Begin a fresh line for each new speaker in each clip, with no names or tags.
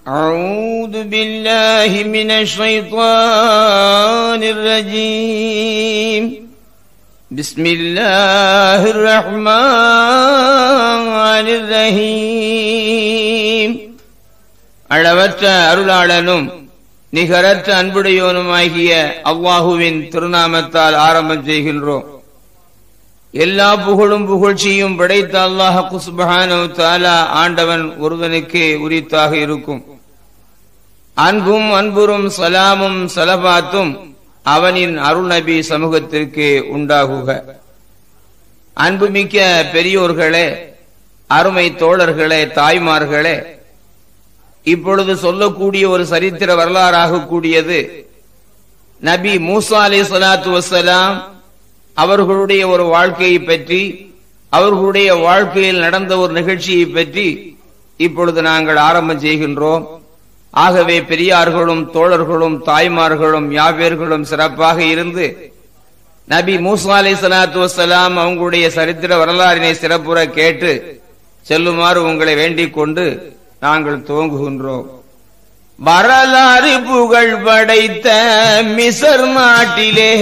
أعوذ بالله من الشيطان الرجيم بسم الله الرحمن الرحيم அளவற்ற அருளாளனும் நிகரற்ற அன்புடையோனுமாகிய அல்லாஹுவின் திருநாமத்தால் ஆரம்பம் செய்கின்றோம். எல்லா புகழும் புகழ்ச்சியும் படைத்த அல்லாஹ் சுப்ஹானஹு வ தஆலா ஆண்டவன் ஒருவனுக்கே உரித்தாக இருக்கும். அன்பும் அன்புறும் சலாமும் சலபாத்தும் அவனின் அருள் நபி சமூகத்திற்கு உண்டாகுக. அன்புமிக்க பெரியோர்களே, அருமை தோழர்களே, தாய்மார்களே, இப்பொழுது சொல்லக்கூடிய ஒரு சரித்திர வரலாறாக கூடியது நபி மூசா அலைஹிஸ்ஸலாத்து வஸ்ஸலாம் அவர்களுடைய ஒரு வாழ்க்கையை பற்றி, அவர்களுடைய வாழ்க்கையில் நடந்த ஒரு நிகழ்ச்சியை பற்றி இப்பொழுது நாங்கள் ஆரம்பம் செய்கின்றோம். ஆகவே பெரியார்களும் தோழர்களும் தாய்மார்களும் யாவேர்களும் சிறப்பாக இருந்து நபி மூசா அலைஹிஸ்ஸலாத்து வஸ்ஸலாம் அவங்களுடைய சரித்திர வரலாறினை சிறப்புற கேட்டு செல்லுமாறு உங்களை வேண்டிக் கொண்டு நாங்கள் துவங்குகின்றோம். வரலாறு புகழ் படைத்த மிசர் நாட்டிலே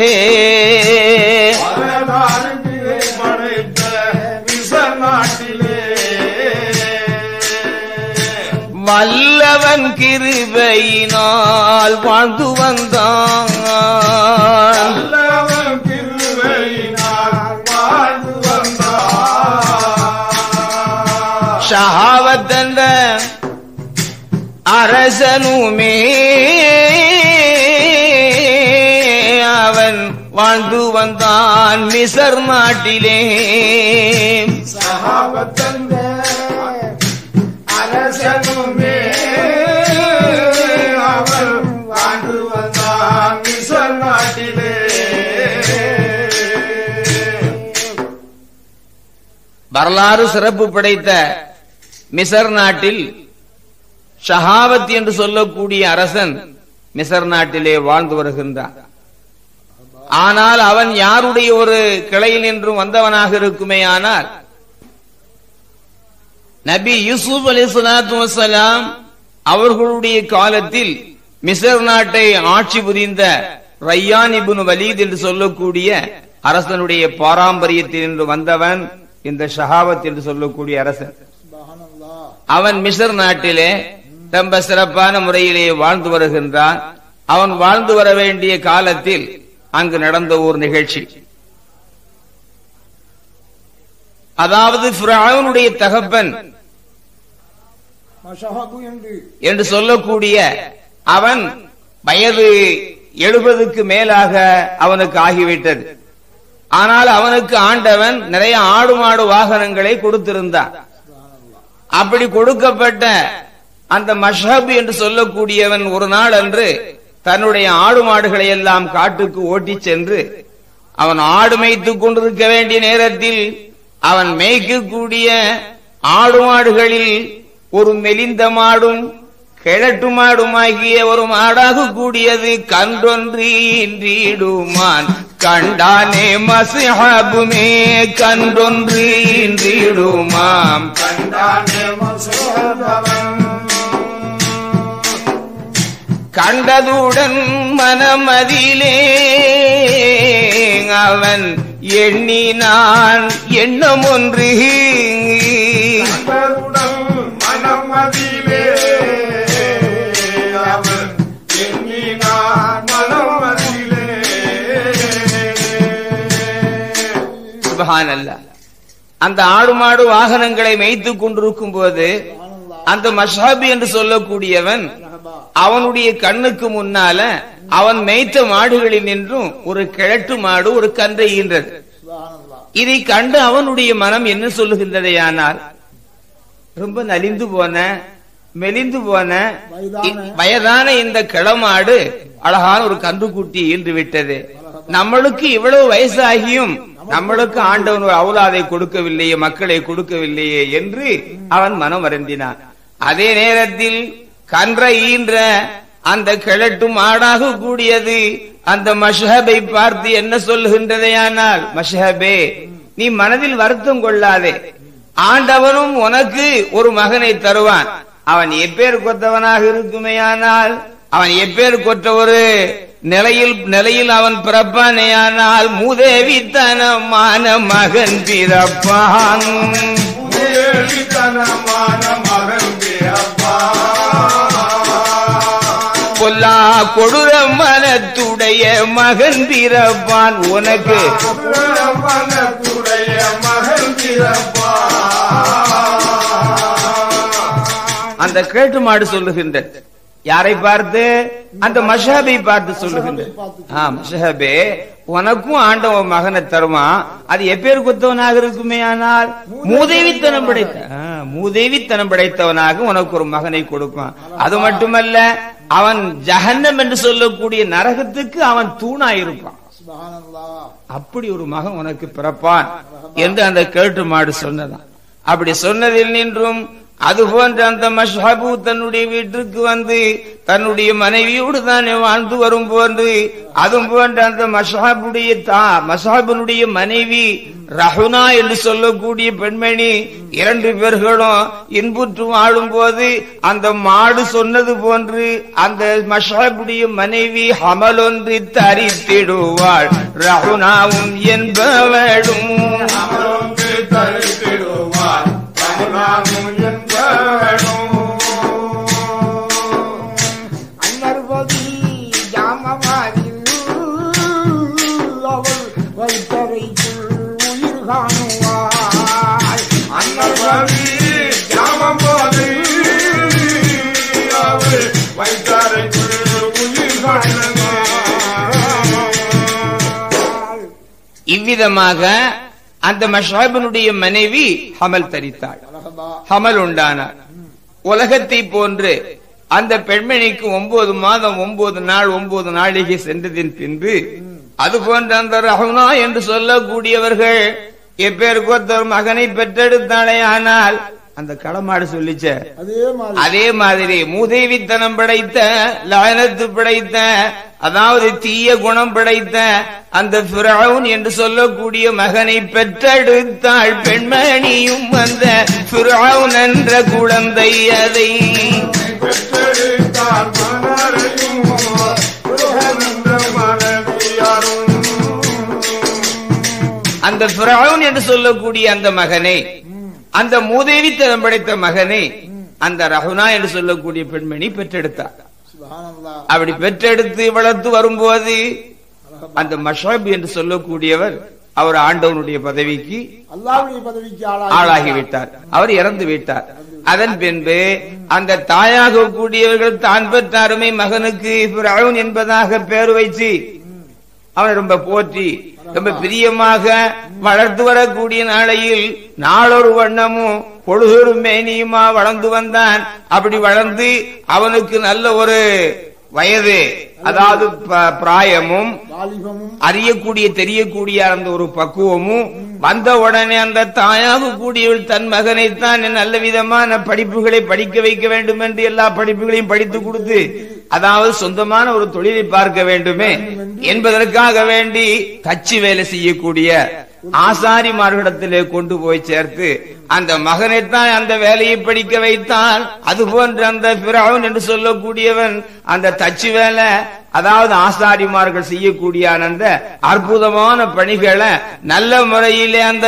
வல்லவன் கிருபையினால் வாழ்ந்து வந்தான். ஷஹாவத் என்ற அரசனுமே அவன் வாழ்ந்து வந்தான் மிசர் நாட்டிலே. ஷஹாவத் என்ற அரசனுமே அவன் வாழ்ந்து வந்தான் மிசர் நாட்டிலே. வரலாறு சிறப்பு படைத்த மிசர் நாட்டில் ஷஹாவத் என்று சொல்லக்கூடிய அரசன் மிசர் நாட்டிலே வாழ்ந்து வருகின்றான். ஆனால் அவன் யாருடைய ஒரு கிளையில் நின்றும் வந்தவனாக இருக்குமே, ஆனால் நபி யூசுப் அலைஹிஸ்ஸலாத்து வஸ்ஸலாம் அவர்களுடைய காலத்தில் மிசர் நாட்டை ஆட்சி புரிந்த ரய்யான் இப்னு வலீத் என்று சொல்லக்கூடிய அரசனுடைய பாரம்பரியத்தில் நின்று வந்தவன் இந்த ஷஹாவத் என்று சொல்லக்கூடிய அரசன். அவன் மிசர் நாட்டிலே ரொம்ப சிறப்பான முறையிலே வாழ்ந்து வருகின்றான். அவன் வாழ்ந்து வர வேண்டிய காலத்தில் அங்கு நடந்த ஒரு நிகழ்ச்சி, அதாவது ஃபிரௌனுடைய தகப்பன் என்று சொல்லக்கூடிய அவன் வயது 70க்கு மேலாக அவனுக்கு ஆகிவிட்டது. ஆனால் அவனுக்கு ஆண்டவன் நிறைய ஆடு மாடு வாகனங்களை கொடுத்திருந்தான். அப்படி கொடுக்கப்பட்ட அந்த மஷ்ஹப் என்று சொல்லக்கூடியவன் ஒரு நாள் அன்று தன்னுடைய ஆடு மாடுகளை எல்லாம் காட்டுக்கு ஓட்டி சென்று அவன் ஆடு மேய்த்துக் கொண்டிருக்க வேண்டிய நேரத்தில் அவன் மேய்க்கக்கூடிய ஆடு மாடுகளில் ஒரு மெலிந்த மாடும் கிழட்டு மாடுமாகிய ஒரு மாடாக கூடியது கன்றொன்றிடுமான் கண்டானே மஸ்ஹபுமே கன்றொன்றிடுமாம் கண்டானே மஸ்ஹபம் கண்டதுடன் மனமதிலே அவன் எண்ணினான் எண்ணம் ஒன்று. மனமதிலே அவன் எண்ணினான் மனமதிலே. சுப்ஹானல்லாஹ். அந்த ஆடு மாடு வாகனங்களை மேய்த்துக் கொண்டிருக்கும் போது அந்த மஷ்ஹப் என்று சொல்லக்கூடியவன் அவனுடைய கண்ணுக்கு முன்னால அவன் மேய்த்த மாடுகளில் நின்றும் ஒரு கிழட்டு மாடு ஒரு கன்றை ஈன்றது. இதை கண்டு அவனுடைய மனம் என்ன சொல்லுகின்றதையானால், ரொம்ப நலிந்து போன மெலிந்து போன வயதான இந்த கிளமாடு அழகான ஒரு கன்றுக்குட்டி ஈன்று விட்டது. நம்மளுக்கு இவ்வளவு வயசாகியும் நம்மளுக்கு ஆண்டவன் ஒரு அவுலாதை கொடுக்கவில்லையே, மக்களை கொடுக்கவில்லையே என்று அவன் மனம் வருந்தினான். அதே நேரத்தில் கன்றை ஈன்ற அந்த கிழட்டும் ஆடாக கூடியது அந்த மஷ்ஹபை பார்த்து என்ன சொல்லுகின்றதையானால், மஷ்ஹபே நீ மனதில் வருத்தம் கொள்ளாதே, ஆண்டவனும் உனக்கு ஒரு மகனை தருவான். அவன் எப்பேர் கொத்தவனாக இருக்குமேயானால், அவன் எப்பேர் கொற்ற ஒரு நிலையில் அவன் பிறப்பானேயானால் மூதேவித்தனமான மகன் பிறப்பான். பொல்லா கொடூர மனத்துடைய மகன் பிறப்பான். உனக்கு அந்த கேட்டு மாடு சொல்லுகின்ற யாரை பார்த்து? அந்த மஷஹபை பார்த்து சொல்லுகின்ற, மஷஹபே உனக்கும் ஆண்டவன் மகனை தருமா, அது எப்பேர் கொத்தவனாக இருக்குமே ஆனால் மூதேவித்தனம் படைத்தவனாக உனக்கு ஒரு மகனை கொடுப்பான். அது மட்டுமல்ல, அவன் ஜஹன்னம் என்று சொல்லக்கூடிய நரகத்துக்கு அவன் தூணாயிருப்பான். அப்படி ஒரு மகன் உனக்கு பிறப்பான் என்று அந்த கேட்டு மாடு சொன்னதான். அப்படி சொன்னதில் நின்றும் அதுபோன்ற அந்த மஷ்ஹபு தன்னுடைய வீட்டிற்கு வந்து தன்னுடைய மனைவியோடு தானே வாழ்ந்து வரும் போன்று, அதுவும் போன்ற அந்த மஷ்ஹபுடைய மனைவி ரஹுனா என்று சொல்லக்கூடிய பெண்மணி, இரண்டு பேர்களும் இன்புற்று வாழும் போது அந்த மாடு சொன்னது போன்று அந்த மஷ்ஹபுடைய மனைவி ஹமல் ஒன்று தரித்திடுவாள். ரஹுனாவும் என்பவளும்
அன்னர்வதி ஜாமவாதில் அவள் வைத்தரைக்குள் உயிர் காணுவாள். அன்னர்வதி ஜாமவாதில் அவள் வைத்தரைக்குள் உயிர் காணுவாள்.
இவ்விதமாக அந்த மஷ்ஹபனுடைய மனைவி ஹமல் தரித்தாள், ஹமல் உண்டானார். உலகத்தை போன்று அந்த பெண்மணிக்கு 9 மாதம் 9 நாள் 9 நாளிகை சென்றதின் பின்பு அதுபோன்ற அந்த ரஹுனா என்று சொல்லக்கூடியவர்கள் எப்பேருக்கு ஒருத்தர் மகனை பெற்றெடுத்தாளே. ஆனால் அந்த களமாடு சொல்லிச்ச அதே மாதிரி மூதேவித்தனம் படைத்த, லஅனத்து படைத்த, அதாவது தீய குணம் படைத்த அந்த ஃபிரௌன் என்று சொல்லக்கூடிய மகனை பெற்றெடுத்தாள் பெண்மணியும். அந்த ஃபிரௌன் என்ற குழந்தை அதை அந்த ஃபிரௌன் என்று சொல்லக்கூடிய அந்த மகனை, அந்த மூதேவித்தனம் படைத்த மகனை அந்த ரஹுனா என்று சொல்லக்கூடிய பெண்மணி பெற்றெடுத்தார். அப்படி பெற்றெடுத்து வளர்த்து வரும்போது அந்த மஷ்ஹப் என்று சொல்லக்கூடியவர் அவர் ஆண்டவனுடைய பதவிக்கு ஆளாகிவிட்டார், அவர் இறந்து விட்டார். அதன் பின்பு அந்த தாயாக கூடியவர்கள் தான் பெற்ற அருமை மகனுக்கு ஃபிரௌன் என்பதாக பெயர் வைத்து அவனை ரொம்ப போற்றி ரொம்ப பிரியமாக வளர்த்து வரக்கூடிய நாளையில் நாளொரு வண்ணமும் பொழுதொரு மேனியுமா வளர்ந்து வந்தான். அப்படி வளர்ந்து அவனுக்கு நல்ல ஒரு வயது, அதாவது பிராயமும் அறியக்கூடிய தெரியக்கூடிய அந்த ஒரு பக்குவமும் வந்த உடனே அந்த தாயாக கூடியவள் தன் மகனைத்தான் நல்ல விதமான படிப்புகளை படிக்க வைக்க வேண்டும் என்று எல்லா படிப்புகளையும் படித்து கொடுத்து, அதாவது சொந்தமான ஒரு தொழிலை பார்க்க வேண்டுமே என்பதற்காக வேண்டி தச்சு வேலை செய்யக்கூடிய ஆசாரிமார்களிடத்திலே கொண்டு போய் சேர்த்து அந்த மகனைத்தான் அந்த வேலையை படிக்க வைத்தான். அதுபோன்று அந்த ஃபிரௌன் என்று சொல்லக்கூடியவன் அந்த தச்சு வேலை, அதாவது ஆசாரிமார்கள் செய்யக்கூடிய அந்த அற்புதமான பணிகளை நல்ல முறையிலே அந்த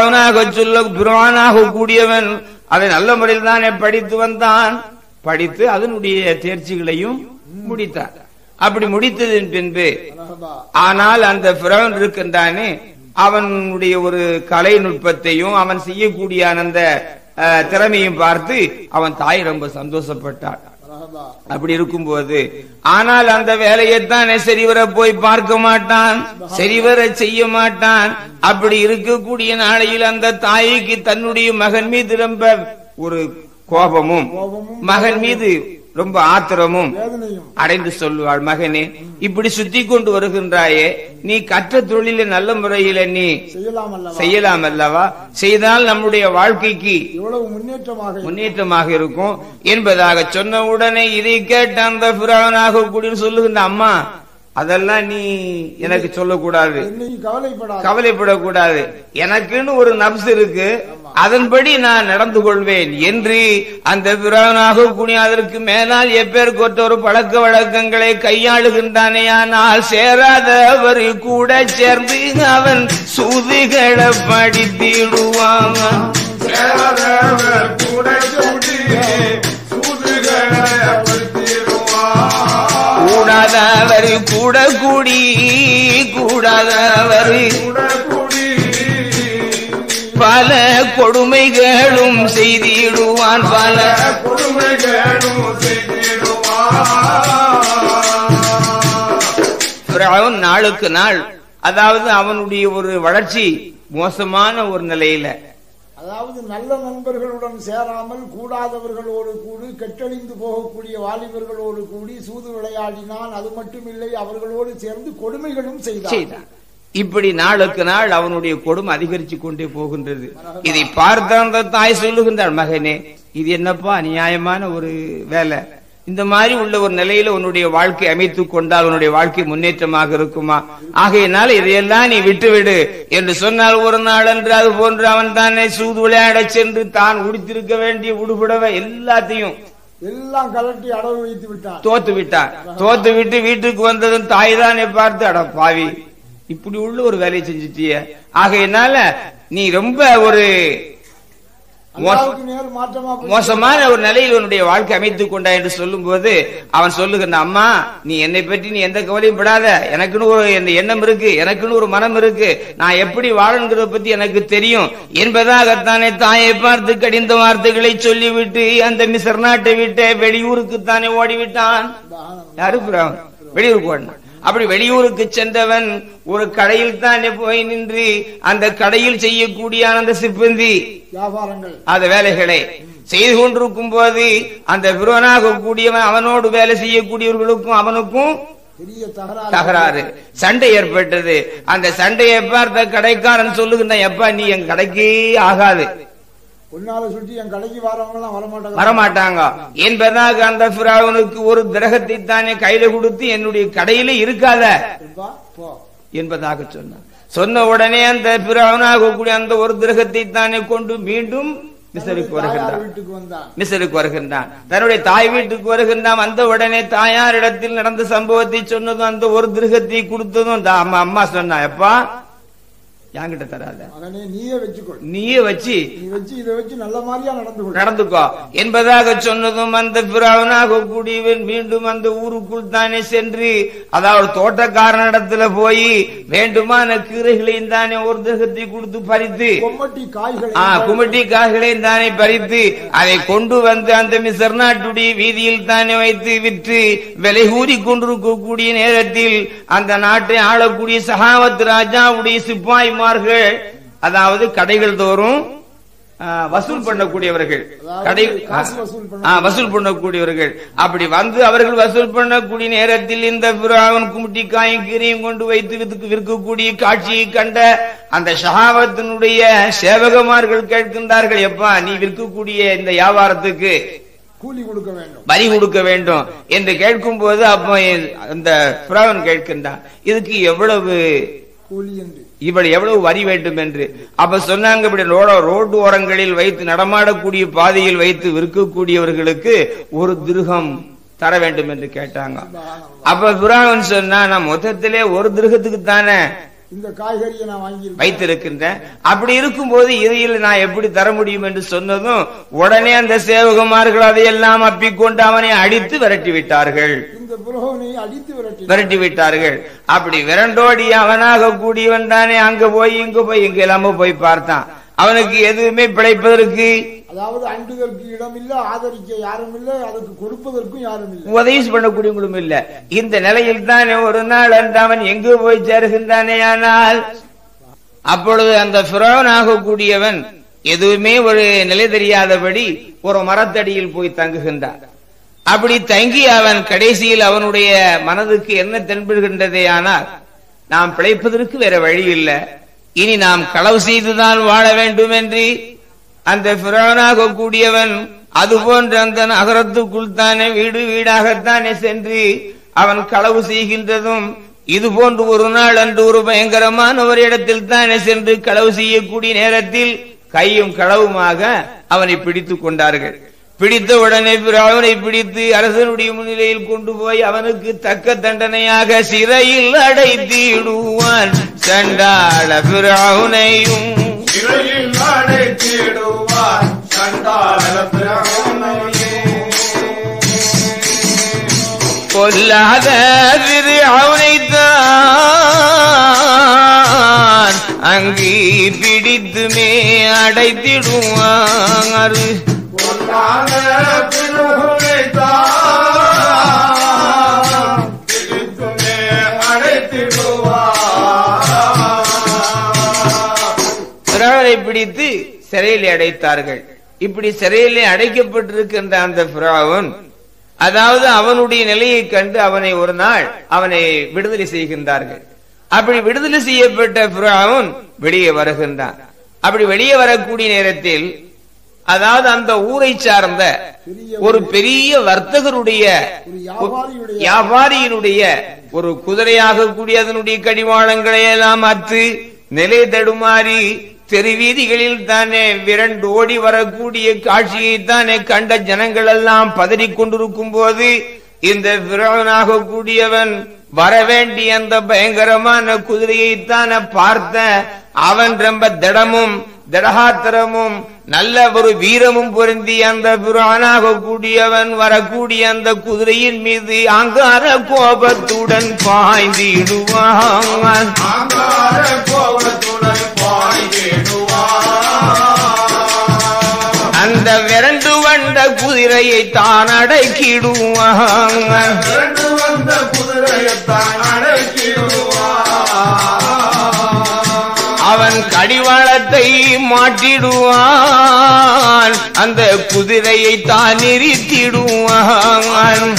ஃபிரௌனாக கூடியவன் அதை நல்ல முறையில் தானே படித்து வந்தான். படித்து அதனுடைய தேர்ச்சிகளையும் முடித்தார். அப்படி முடித்ததின் பின்பு ஆனால் அந்த ஃபிரௌன் இருக்கின்றானே, அவனுடைய ஒரு கலை நுட்பத்தையும் அவன் செய்யக்கூடிய அந்த திறமையும் பார்த்து அவன் தாய் ரொம்ப சந்தோஷப்பட்டாள். அப்படி இருக்கும்போது ஆனால் அந்த வேலையைத்தான் சரிவர போய் பார்க்க மாட்டான், சரிவர செய்ய மாட்டான். அப்படி இருக்கக்கூடிய நாளையில் அந்த தாய்க்கு தன்னுடைய மகன் மீது ரொம்ப ஒரு கோபமும் மகன் மீது ரொம்ப ஆத்திரமும் அடைந்து சொல்லுவாள், மகனே இப்படி சுத்தி கொண்டு வருகின்றாயே, நீ கற்ற தொழில நல்ல முறையில நீ செய்யலாம் அல்லவா, செய்தால் நம்முடைய வாழ்க்கைக்கு முன்னேற்றமாக இருக்கும் என்பதாக சொன்ன உடனே இதை கேட்ட அந்த ஃபிரௌனாக கூடிய சொல்லுகின்ற, அம்மா அதெல்லாம் நீ எனக்கு சொல்லக்கூடாது,
கவலைப்படாது,
கவலைப்படக்கூடாது. எனக்குன்னு ஒரு நப்ஸ் இருக்கு, அதன்படி நான் நடந்து கொள்வேன் என்று அந்த பிறவனாக கூடிய அதற்கு மேலால் எப்பேற்கொற்ற ஒரு பழக்க வழக்கங்களை கையாளுகின்றானேயானால் சேராதவர் கூட சேர்ந்து அவன் சூதுகளை படித்திடுவான். கூடாதவர் கூட கூடி கூடாதவர் பல கொடுமைகளும் செய்திடுவான், பல கொடுமைகளும் செய்திடுவான். நாளுக்கு நாள் அதாவது அவனுடைய ஒரு வளர்ச்சி மோசமான ஒரு நிலையில,
அதாவது நல்ல நண்பர்களுடன் சேராமல் கூடாதவர்களோடு கூடி கெட்டழிந்து போகக்கூடிய வாலிபர்களோடு கூடி சூது விளையாடினான். அது மட்டுமில்லை, அவர்களோடு சேர்ந்து கொடுமைகளும் செய்தான்.
இப்படி நாளுக்கு நாள் அவனுடைய கொடுமை அதிகரிச்சு கொண்டே போகின்றது. இதை பார்த்த அந்த தாய் சொல்லுகின்றாள், மகனே இது என்னப்பா அநியாயமான ஒரு வேலை, இந்த மாதிரி உள்ள ஒரு நிலையில உன்னுடைய வாழ்க்கை அமைத்துக் கொண்டால் உன்னுடைய வாழ்க்கை முன்னேற்றமாக இருக்குமா? ஆகையினால இதையெல்லாம் நீ விட்டுவிடு என்று சொன்னால் ஒரு நாள் என்று அது போன்று அவன் தானே சூது விளையாட சென்று தான் உடுத்திருக்க வேண்டிய உடுபடவை எல்லாத்தையும்
எல்லாம் கலட்டி அடவு வைத்து விட்டான்,
தோத்து விட்டான். தோத்து விட்டு வீட்டுக்கு வந்ததும் தாய் தானே பார்த்து, அட பாவி இப்படி உள்ள ஒரு வேலையை செஞ்சுட்டிய, ஆகையினால நீ ரொம்ப ஒரு மோசமான ஒரு நிலையில் உன்னுடைய வாழ்க்கை அமைத்துக் கொண்டா என்று சொல்லும் போது அவன் சொல்லுகின்ற, அம்மா நீ என்னை பற்றி நீ எந்த கவலையும் படாத, எனக்குன்னு ஒரு எண்ணம் இருக்கு, எனக்குன்னு ஒரு மனம் இருக்கு, நான் எப்படி வாழணுங்கிறத பத்தி எனக்கு தெரியும் என்பதாகத்தானே தாயை பார்த்து கடிந்த வார்த்தைகளை சொல்லிவிட்டு அந்த மிசர் நாட்டை விட்டு வெளியூருக்குத்தானே ஓடிவிட்டான். யாரு? வெளியூருக்கு ஓடினான். அப்படி வெளியூருக்கு சென்றவன் ஒரு கடையில் தானே போய் நின்று அந்த கடையில் செய்யக்கூடிய அந்த சிப்பந்தி
வியாபாரங்கள்
அந்த வேலைகளை செய்து கொண்டிருக்கும் போது அந்த விரோனாக கூடியவன் அவனோடு வேலை செய்யக்கூடியவர்களுக்கும் அவனுக்கும்
பெரிய
தகராறு, சண்டை ஏற்பட்டது. அந்த சண்டையை பார்த்த கடைக்காரன் சொல்லுகின்ற, எப்பா நீ என் கடைக்கே ஆகாது, வரமாட்டாங்க என்பதாக அந்த பிராவுனுக்கு ஒரு கிரகத்தை தானே கையில கொடுத்து என்னுடைய கடையில இருக்காத என்பதாக சொன்னான். சொன்ன உடனே அந்த பிராவுனாக கூடிய அந்த ஒரு கிரகத்தை தானே கொண்டு மீண்டும் மிசருக்கு வருகின்றான், தன்னுடைய தாய் வீட்டுக்கு வருகின்றான். வந்த உடனே தாயாரிடத்தில் நடந்த சம்பவத்தை சொன்னதும் அந்த ஒரு கிரகத்தை கொடுத்ததும் அம்மா சொன்னா, எப்பா என்கிட்ட தராத, நீயே வச்சு
நல்ல மாதிரியா
நடந்துக்கோ என்பதாக சொன்னதும் அந்த பிராவனாக கூடியவன் மீண்டும் அந்த ஊருக்குள் தானே சென்று அதாவது தோட்டக்காரனிடத்துல போய் வேண்டுமான கீரைகளையும் தானே ஒரு கிரகத்தை கொடுத்து பறித்து குமட்டி காய்களையும் தானே பறித்து அதை கொண்டு வந்து அந்த மிசர் நாட்டுடைய வீதியில் தானே வைத்து விற்று விலை கூறி கொண்டிருக்கக்கூடிய நேரத்தில் அந்த நாட்டை ஆளக்கூடிய சகாவத் ராஜாவுடைய சிப்பாய் அதாவது கடைகள் தோறும் வசூல் பண்ணக்கூடியவர்கள், வசூல் பண்ணக்கூடியவர்கள் அப்படி வந்து அவர்கள் வசூல் பண்ணக்கூடிய நேரத்தில் இந்த பிராவன் குமுட்டி காயும் கீரையும் கொண்டு வைத்து விற்கக்கூடிய காட்சியை கண்ட அந்த ஷஹாவத்தினுடைய சேவகமார்கள் கேட்கின்றார்கள், எப்பா நீ விற்கக்கூடிய இந்த வியாபாரத்துக்கு வரி கொடுக்க வேண்டும் என்று கேட்கும் போது அப்ப அந்த பிராவன் கேட்கின்றான், இதுக்கு எவ்வளவு வரி வேண்டும் என்று. அப்ப சொன்னாங்க, இப்படி ரோடு ஓரங்களில் வைத்து நடமாடக்கூடிய பாதையில் வைத்து விற்கக்கூடியவர்களுக்கு ஒரு திருகம் தர வேண்டும் என்று கேட்டாங்க. அப்ப பிராவன் சொன்னா, நான் மொத்தத்திலே ஒரு திருகத்துக்கு தானே
இந்த காய்கறியை நான் வாங்கி
வைத்திருக்கின்றேன், அப்படி இருக்கும் போது இதையில் நான் எப்படி தர முடியும் என்று சொன்னதும் உடனே அந்த சேவகமார்கள் அதையெல்லாம் அப்பிக்கொண்டு அவனை அடித்து விரட்டி விட்டார்கள். விரட்டி விட்டார்கள். அப்படி விரண்டோடி அவனாக கூடியவன் தானே அங்க போய் இங்க போய் இங்க எல்லாம போய் பார்த்தான். அவனுக்கு எதுவுமே பிழைப்பதற்கு,
அதாவது அண்டுதற்கு இடம் இல்ல, ஆதரிக்க யாரும் இல்ல, அதுக்கு கொடுப்பதற்கும் யாரும் இல்ல,
உதவி பண்ணக்கூடியவங்களும் இல்ல. இந்த நிலையில் தானே ஒரு நாள் அன்று அவன் எங்கு போய் சேருகின்றானே. ஆனால் அப்பொழுது அந்த ஃபிரௌனாக கூடியவன் எதுவுமே ஒரு நிலை தெரியாதபடி ஒரு மரத்தடியில் போய் தங்குகின்றான். அப்படி தங்கி அவன் கடைசியில் அவனுடைய மனதுக்கு என்ன தென்படுகின்றதே, ஆனால் நாம் பிழைப்பதற்கு வேற வழி இல்லை, இனி நாம் களவு செய்துதான் வாழ வேண்டும் என்று அந்த ஃபிரௌனாக கூடியவன் அதுபோன்ற அந்த நகரத்துக்குள் தானே வீடு வீடாகத்தானே சென்று அவன் களவு செய்கின்றதும் இது போன்று ஒரு நாள் அன்று ஒரு பயங்கரமான ஒரு இடத்தில் தானே சென்று களவு செய்யக்கூடிய நேரத்தில் கையும் களவுமாக அவனை பிடித்துக் கொண்டார்கள். பிடித்த உடனே அவனை பிடித்து அரசனுடைய முன்னிலையில் கொண்டு போய் அவனுக்கு தக்க தண்டனையாக சிறையில் அடைத்திடுவான். சண்டாள பிராவுனையும்
சிறையில் அடைத்திடுவான். சண்டாள பிராவுனையும்
கொல்லாத பிராவுனைத்தான் அங்கே பிடித்துமே அடைத்திடுவான். பிடித்து சிறையில் அடைத்தார்கள். இப்படி சிறையிலே அடைக்கப்பட்டிருக்கின்ற அந்த பிராவுன், அதாவது அவனுடைய நிலையை கண்டு அவனை ஒரு நாள் அவனை விடுதலை செய்கின்றார்கள். அப்படி விடுதலை செய்யப்பட்ட பிராவுன் வெளியே வருகின்றான். அப்படி வெளியே வரக்கூடிய நேரத்தில், அதாவது அந்த ஊரை சார்ந்த ஒரு பெரிய வர்த்தகருடைய வியாபாரியினுடைய ஒரு குதிரையாக கூடிய அதனுடைய கடிவாளங்களை எல்லாம் அற்று நிலை தடுமாறி தெருவீதிகளில் தானே விரண்டு ஓடி வரக்கூடிய காட்சியை தானே கண்ட ஜனங்கள் எல்லாம் பதறிக் கொண்டிருக்கும் போது, இந்த பிரானாக கூடியவன் வரவேண்டிய அந்த பயங்கரமான குதிரையை தானே பார்த்த அவன் ரொம்ப திடமும் திடகாத்திரமும் நல்ல ஒரு வீரமும் பொருந்தி அந்த பிரானாக கூடியவன் வரக்கூடிய அந்த குதிரையின் மீது அங்கார கோபத்துடன் பாய்ந்திடுவான். அந்த விரண்டு வந்த குதிரையை தான் அடக்கிடுவான். அவன் கடிவாளத்தை மாட்டிடுவான். அந்த குதிரையை தான் நிறுத்திடுவான்.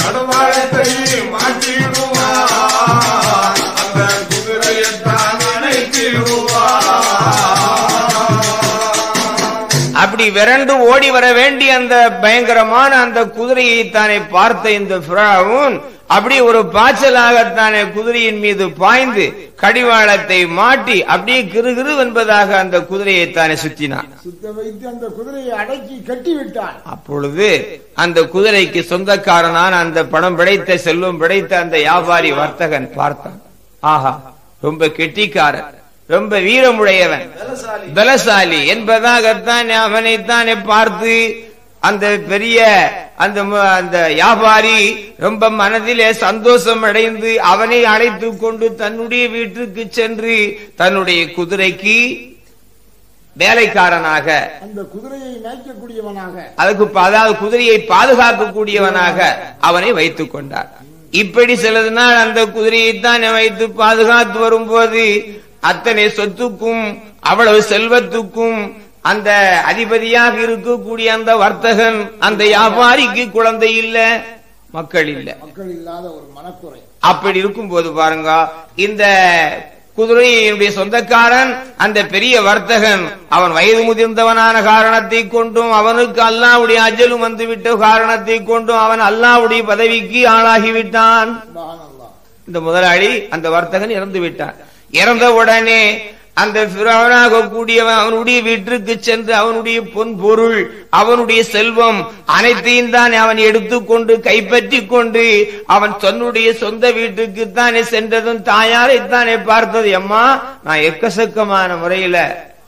அப்படி விரண்டு ஓடி வர வேண்டிய அந்த பயங்கரமான அந்த குதிரையை தானே பார்த்த இந்த பிராவுன் அப்படி ஒரு பாய்ச்சலாகத்தானே குதிரையின் மீது பாய்ந்து கடிவாளத்தை மாட்டி அப்படியே கிருகிரு என்பதாக அந்த குதிரையை தானே சுற்றினான்.
சுத்த வைத்து அந்த குதிரையை அடக்கி கட்டிவிட்டான்.
அப்பொழுது அந்த குதிரைக்கு சொந்தக்காரனான அந்த பணம் படைத்த செல்வம் படைத்த அந்த வியாபாரி வர்த்தகன் பார்த்தான். ஆஹா, ரொம்ப கெட்டிக்காரன், ரொம்ப வீரமுடையவன், பலசாலி என்பதாகத்தான் அவனைத்தானே பார்த்து அந்த பெரிய அந்த வியாபாரி ரொம்ப மனதிலே சந்தோஷம் அடைந்து அவனை அழைத்து கொண்டு தன்னுடைய வீட்டுக்கு சென்று தன்னுடைய குதிரைக்கு வேலைக்காரனாக,
அந்த குதிரையை மேய்க்கக்கூடியவனாக,
அதுக்கு அதாவது குதிரையை பாதுகாக்கக்கூடியவனாக அவனை வைத்துக் கொண்டார். இப்படி சிலது நாள் அந்த குதிரையைத்தான் வைத்து பாதுகாத்து வரும்போது அத்தனை சொத்துக்கும் அவ்வளவு செல்வத்துக்கும் அந்த அதிபதியாக இருக்கக்கூடிய அந்த வர்த்தகன் அந்த வியாபாரிக்கு குழந்தை இல்ல, மக்கள் இல்ல,
மக்கள் இல்லாத ஒரு மனக்குறை.
அப்படி இருக்கும் போது பாருங்க, இந்த குதிரையினுடைய சொந்தக்காரன் அந்த பெரிய வர்த்தகன் அவன் வயது முதிர்ந்தவனான காரணத்தை கொண்டும் அவனுக்கு அல்லாஹ்வுடைய அஜலும் வந்துவிட்ட காரணத்தை கொண்டும் அவன் அல்லாஹ்வுடைய பதவிக்கு ஆளாகிவிட்டான். இந்த முதலாளி அந்த வர்த்தகன் இறந்து விட்டான். இறந்த உடனே அந்த பிரானாக கூடியவன் அவனுடைய வீட்டிற்கு சென்று அவனுடைய பொன் பொருள் அவனுடைய செல்வம் அனைத்தையும் தானே அவன் எடுத்துக்கொண்டு கைப்பற்றி கொண்டு அவன் தன்னுடைய சொந்த வீட்டுக்கு தானே சென்றதும் தாயாரைத்தானே பார்த்தது, அம்மா நான் எக்கச்சக்கமான முறையில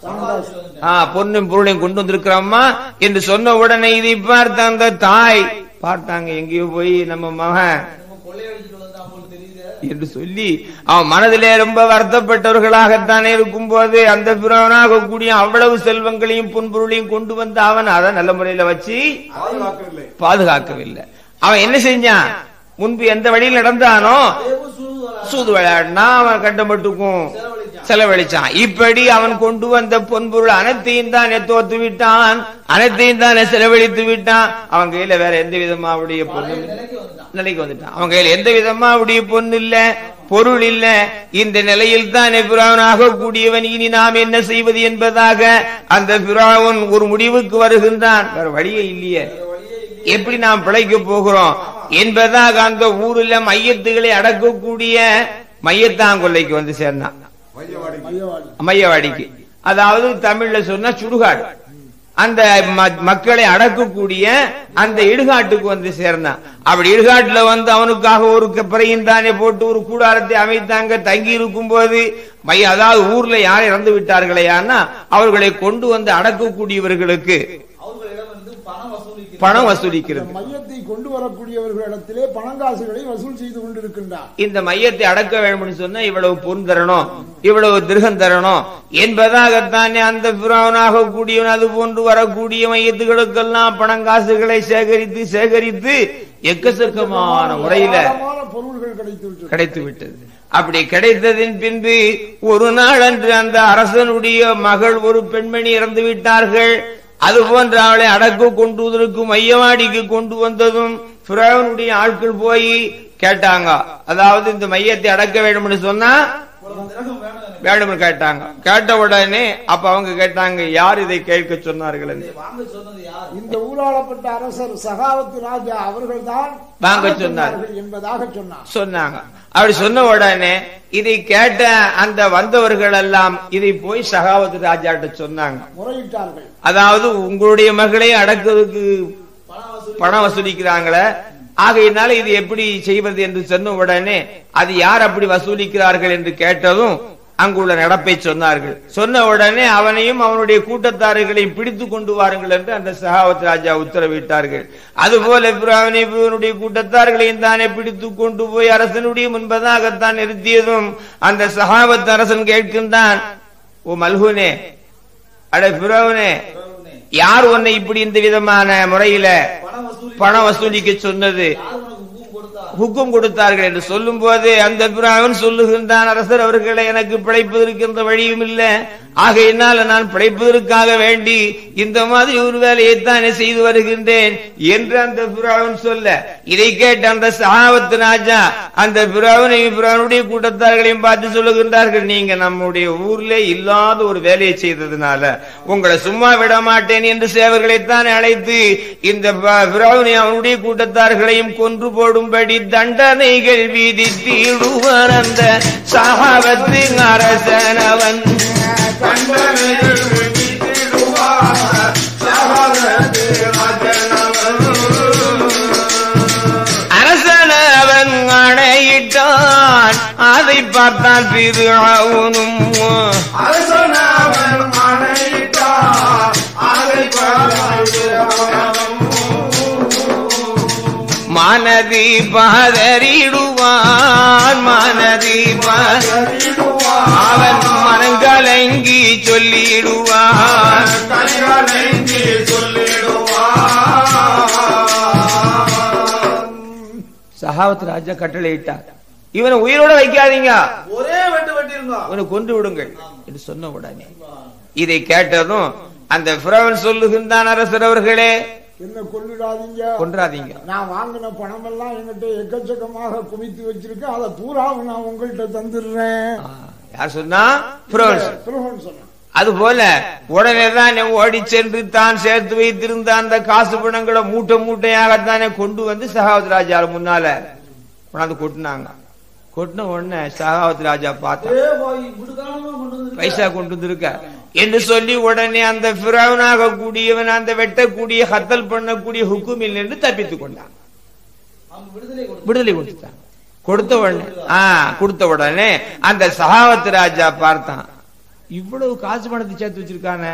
பொன்னும் பொருளையும் கொண்டு வந்திருக்கிறோம்மா என்று சொன்ன உடனே இதை பார்த்த அந்த தாய் பார்த்தாங்க, எங்கேயோ போய் நம்ம மகன் என்று சொல்லி அவன் மனதிலே ரொம்ப வருத்தப்பட்டவர்களாகத்தானே இருக்கும் போது அந்த பிரானாக கூடிய அவ்வளவு செல்வங்களையும் பொன்பொருளையும் கொண்டு வந்து அவன் அதை நல்ல முறையில வச்சு பாதுகாக்கவில்லை. அவன் என்ன செஞ்சான், முன்பு எந்த வழியில் நடந்தானோ சூது விளையாடினா அவன் கண்டமட்டுக்கும் செலவழிச்சான். இப்படி அவன் கொண்டு வந்த பொன்பொருள் அனைத்தையும் தானே தோத்து விட்டான், அனைத்தையும் தானே செலவழித்து விட்டான். அவன் கையில வேற எந்த விதமா அவருடைய பொண்ணு நிலைக்கு வந்துட்டான். அவன் கையில எந்த விதமா அவருடைய பொண்ணு இல்ல, பொருள் இல்ல. இந்த நிலையில் தான் பிரானாக கூடியவன் இனி நாம் என்ன செய்வது என்பதாக அந்த பிராவன் ஒரு முடிவுக்கு வருகின்றான். வேற வழியே இல்லையே, எப்படி நாம் பிழைக்க போகிறோம்? என்பதாக அந்த ஊர்ல மையத்துகளை அடக்கக்கூடிய மையத்தாங்கொல்லைக்கு வந்து சேர்ந்தான். மையவாடிக்கு, அதாவது தமிழ்ல சொன்னா சுடுகாடு. அந்த மக்களை அடக்கக்கூடிய அந்த இடுகாட்டுக்கு வந்து சேர்ந்தான். அப்படி இடுகாட்டுல வந்து அவனுக்காக ஒரு பிறையும் தானே போட்டு ஒரு கூடாரத்தை அமைத்தாங்க. தங்கி இருக்கும் போது அதாவது ஊர்ல யார் இறந்து விட்டார்களேயானா அவர்களை கொண்டு வந்து அடக்கக்கூடியவர்களுக்கு பணம் வசூலிக்கிறது.
மையத்தை கொண்டு வரக்கூடியவர்களிடத்திலே பணங்காசுகளை வசூல் செய்து கொண்டிருக்கின்றார்.
இந்த மையத்தை அடக்க வேண்டும் சொன்னா இவ்வளவு பொன் தரணும், இவ்வளவு திருகம் தரணும் என்பதாகத்தானே அந்த பிராவனாக கூடியவன் அது போன்று வரக்கூடிய மையத்துகளுக்கெல்லாம் பணங்காசுகளை சேகரித்து எக்கச்சக்கமான முறையில
பொருள்கள்
கிடைத்து விட்டது. அப்படி கிடைத்ததின் பின்பு ஒரு நாள் அன்று அந்த அரசனுடைய மகள் ஒரு பெண்மணி இறந்து விட்டார்கள். அது போன்ற அவளை அடக்க கொண்டு வந்ததற்கும் மையவாடிக்கு கொண்டு வந்ததும் பிராவனுடைய ஆட்கள் போய் கேட்டாங்க. அதாவது இந்த மையத்தை அடக்க வேண்டும் சொன்னா வேணும் கேட்டாங்க. கேட்ட உடனே அப்ப அவங்க கேட்டாங்க, யார் இதை கேட்க சொன்னார்கள்?
இந்த ஊராளப்பட்ட அரசர் சகாவத்து ராஜா அவர்கள் தான்
வாங்க சொன்னார்கள்
என்பதாக
சொன்னாங்க. அப்படி சொன்ன உடனே இதை கேட்ட அந்த வந்தவர்கள் எல்லாம் இதை போய் சகாவத்து ராஜாட்ட சொன்னாங்க,
முறையிட்டார்கள்.
அதாவது உங்களுடைய மகளை அடக்கிறதுக்கு பணம் வசூலிக்கிறாங்களே, ஆகையினால இது எப்படி செய்வது என்று சொன்ன உடனே அது யார் அப்படி வசூலிக்கிறார்கள் என்று கேட்டதும் அங்குள்ள நடப்பை சொன்னார்கள். சொன்ன உடனே அவனையும் அவனுடைய கூட்டத்தார்களையும் பிடித்து கொண்டு வாருங்கள் என்று அந்த சகாவத் ராஜா உத்தரவிட்டார்கள். அதுபோல இவனுடைய கூட்டத்தார்களையும் தானே பிடித்து கொண்டு போய் அரசனுடைய முன்பதாகத்தான் நிறுத்தியதும் அந்த சகாவத் அரசன் கேட்கின்றான், ஓ மல்ஹூனே, அட பிறவனே, யார் உன்னை இப்படி இந்த விதமான முறையில பணம் வசூலிக்க சொன்னது, ஹுக்கும் கொடுத்தார்கள் என்று சொல்லும் போது அந்த பிராவன் சொல்லுகின்றான், அரசர் அவர்களை எனக்கு பிழைப்பதற்கு எந்த வழியும் இல்லை, ஆகையினால் நான் பிழைப்பதற்காக வேண்டி இந்த மாதிரி ஒரு வேலையைத்தானே செய்து வருகின்றேன் என்று அந்த பிராவன் சொல்ல, இதை கேட்ட அந்த சகாவத் ராஜா அந்த பிராவனுடைய கூட்டத்தார்களையும் பார்த்து சொல்லுகின்றார்கள், நீங்க நம்முடைய ஊர்ல இல்லாத ஒரு வேலையை செய்ததுனால உங்களை சும்மா விட மாட்டேன் என்று சேவர்களைத்தானே அழைத்து இந்த பிராவனை அவனுடைய கூட்டத்தார்களையும் கொன்று போடும்படி தண்டனைகள் விதித்திடுவார் அந்த சகாவத்து அரசனவன். அரசனவன் அணையிட்டான், அதை பார்த்தான் பிர்அவுனும். அரசனவன் அணையிட்டான், அதை பார்த்தான் மனதி பதறிடுவான், மனதி அவன் மனங்கலங்கி சொல்லிடுவான். சகாவத் ராஜா கட்டளையிட்டார், இவனை உயிரோட வைக்காதீங்க, ஒரே வெட்டு இவனை கொண்டு விடுங்கள் என்று சொன்ன உடனே இதை கேட்டதும் அந்த பிறவன் சொல்லுகின்றான், அரசர் அவர்களே
என்ன கொல்லிடாதீங்க,
கொன்றாதீங்க,
நான் வாங்கின பணம் எல்லாம் என்கிட்ட எக்கச்சக்கமாக குவித்து வச்சிருக்கேன், அதை பூராவும் நான் உங்கள்கிட்ட தந்துடுறேன்.
யார் சொன்னா?
சொன்ன.
அது போல உடனேதான் ஓடி சென்று தான் சேர்த்து வைத்திருந்த அந்த காசு பணங்களை மூட்டை மூட்டையாகத்தானே கொண்டு வந்து சகாவத் ராஜா முன்னால கொண்டாந்து கொட்டினாங்க. கொட்டின உடனே சகாவத் ராஜா பார்த்த பைசா கொண்டு வந்திருக்க என்று சொல்லி உடனே அந்த பிறவனாக கூடியவன் அந்த வெட்டக்கூடிய ஹத்தல் பண்ணக்கூடிய ஹுக்குமில் என்று தப்பித்துக் கொண்டான். விடுதலை கொடுத்தான். கொடுத்த உடனே அந்த சகாவத் ராஜா பார்த்தான், இவ்வளவு காசு பணத்தை சேர்த்து வச்சிருக்கானே,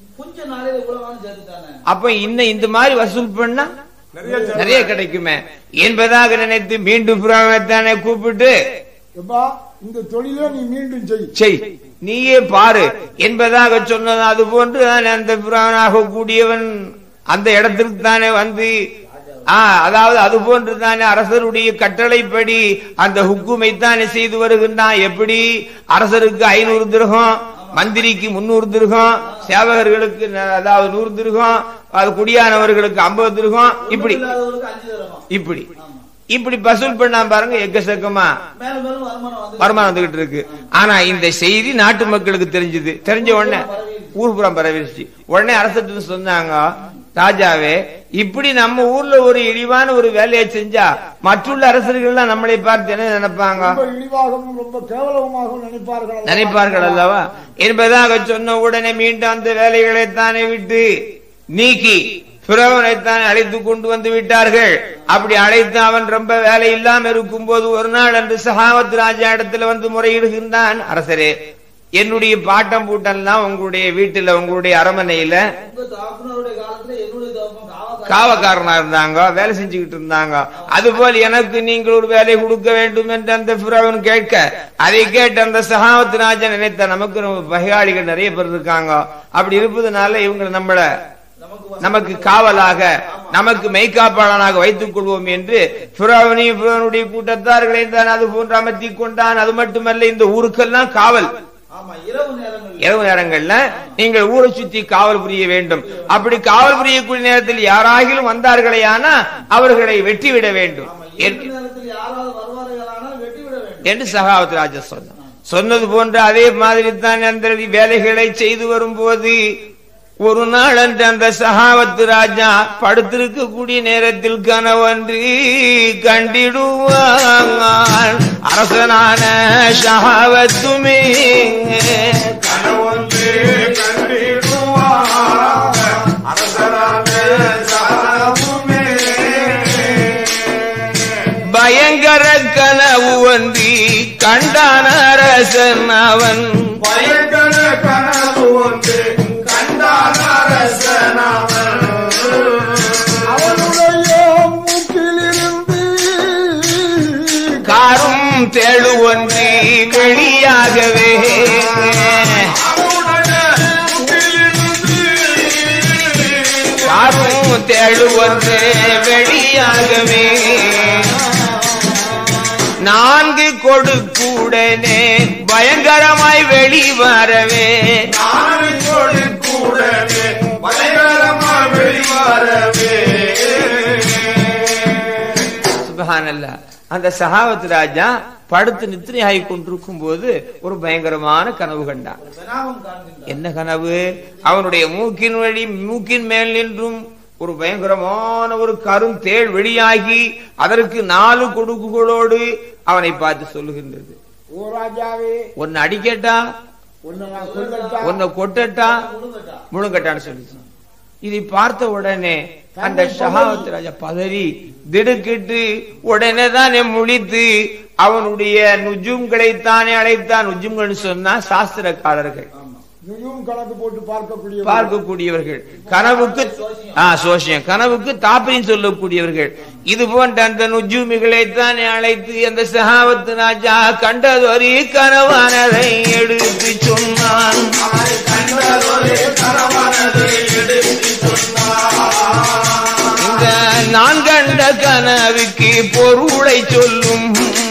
அப்ப இன்னும் இந்த மாதிரி வசூல் பண்ணா நிறைய கிடைக்குமே என்பதாக நினைத்து மீண்டும் பிராமணத்தானே கூப்பிட்டு,
இந்த தொழிலை நீ மீண்டும்
செய், நீயே பாரு என்பதாக சொன்னது. அது போன்று அந்த பிராமணாக கூடியவன் அந்த இடத்திற்கு தானே வந்து அதாவது அது போன்று தானே அரசருடைய கட்டளைப்படி அந்த ஹுக்குமை தானே செய்து வருகின்றான். எப்படி அரசருக்கு 500 திருகம், மந்திரிக்கு 300 திருகம், சேவகர்களுக்கு அதாவது 100 திருகம், அது குடியானவர்களுக்கு 50 திருகம், இப்படி வசூல் பண்ணா பாருங்க, எக்கச்சக்கமா வருமானம் வந்துகிட்டு இருக்கு. ஆனா இந்த செய்தி நாட்டு மக்களுக்கு தெரிஞ்சது. தெரிஞ்ச உடனே ஊர்புறம் பரவிடுச்சு. உடனே அரசு சொன்னாங்க, ராஜாவே, இப்படி நம்ம ஊர்ல ஒரு இழிவான ஒரு வேலையை செஞ்சா மற்றுள்ள அரசர்கள் நம்மளை பார்த்து என்ன நினைப்பாங்க?
இழிவாகவும் ரொம்ப கேவலமாகவும்
நினைப்பார்கள் அல்லவா என்பதாக சொன்ன உடனே மீண்டும் அந்த வேலைகளைத்தானே விட்டு நீக்கி பிறவனைத்தான் அழைத்து கொண்டு வந்து விட்டார்கள். அப்படி அழைத்து அவன் ரொம்ப வேலை இல்லாம இருக்கும் போது ஒரு நாள் அன்று சகாவத் ராஜா இடத்துல வந்து முறையிடுகின்றான். அரசரே, என்னுடைய பாட்டம் பூட்டம்லாம் உங்களுடைய வீட்டுல உங்களுடைய அரமனையில காவக்காரனா இருந்தாங்க, வேலை செஞ்சுக்கிட்டு இருந்தாங்க. அதுபோல் எனக்கு நீங்கள் ஒரு வேலை கொடுக்க வேண்டும் என்று அந்த பிறவன் கேட்க, அதை கேட்டு அந்த சகாவத் ராஜா நினைத்த நமக்கு பகையாளிகள் நிறைய பேர் இருக்காங்க, அப்படி இருப்பதனால இவங்க நமக்கு காவலாக நமக்கு மெய்காப்பாளனாக வைத்துக் கொள்வோம் என்று பிறவனுடைய கூட்டத்தார்களை தான் அது போன்று அமர்த்தி கொண்டான். அது மட்டுமல்ல, இந்த ஊருக்கெல்லாம் காவல் இரவு நேரங்கள்ல நீங்கள் ஊரை சுத்தி காவல் புரிய வேண்டும். அப்படி காவல் புரியக்கூடிய நேரத்தில் யாராகிலும் வந்தார்களே ஆனா அவர்களை வெட்டிவிட வேண்டும் என்று சகாவத் ராஜா சொன்னது போன்ற அதே மாதிரி தான் அந்த வேலைகளை செய்து வரும்போது ஒரு நாள் அன்று அந்த சகாவத் ராஜா படுத்திருக்கக்கூடிய நேரத்தில் கனவன்று கண்டிடுவான். அரசனான சகாவத்துமே
கனவொன்று கண்டிடுவான். அரசனான சகாவத்துமே
பயங்கர கனவு ஒன்றி கண்டான் அரசன். அவன்
பயங்கர கனவு ஒன்று
அவனுடைய மூக்கிலிருந்து
காரும் தேழு ஒன்றி வெளியாகவே காரும் தேழு ஒன்று வெளியாகவே 4 கொடுக்குடனே பயங்கரமாய் வெளிவரவே
4 கொடுக்குடனே பயங்கரமாய் வெளிவரவே.
சுப்ஹானல்லாஹ். அந்த சகாவத் ராஜா படுத்து நித்திரையாகி கொண்டிருக்கும் போது ஒரு பயங்கரமான கனவு கண்டான். என்ன கனவு? அவனுடைய மூக்கின் மேல் நின்றும் ஒரு பயங்கரமான ஒரு கருந்தேள் வெளியாகி அதற்கு 4 கொடுக்குகளோடு அவனை பார்த்து சொல்லுகின்றது,
ஓ ராஜாவே,
உன்னை அடிக்கட்டா, உன்னை கொட்டட்டா, முழுங்கட்டான்னு சொல்லிச்சு. இதை பார்த்த உடனே அந்த சகாவத் ராஜா பதறி திடுக்கிட்டு உடனே தானே முழித்து அவனுடைய நுஜும்களை தானே அழைத்தான். நுஜும்கள் சொன்னா சாஸ்திரக்காரர்கள்,
கணக்கு போட்டு
பார்க்கக்கூடியவர்கள், கனவுக்கு சோஷியம், கனவுக்கு தாப்பிரின்னு சொல்லக்கூடியவர்கள். இது போன்ற அந்த நுஜூமிகளை தானே அழைத்து அந்த சகாவத் ராஜா கண்டதொரு கனவானதை எடுத்து சொன்னான். இந்த நான் கண்ட கனவுக்கு பொருளை சொல்லும்,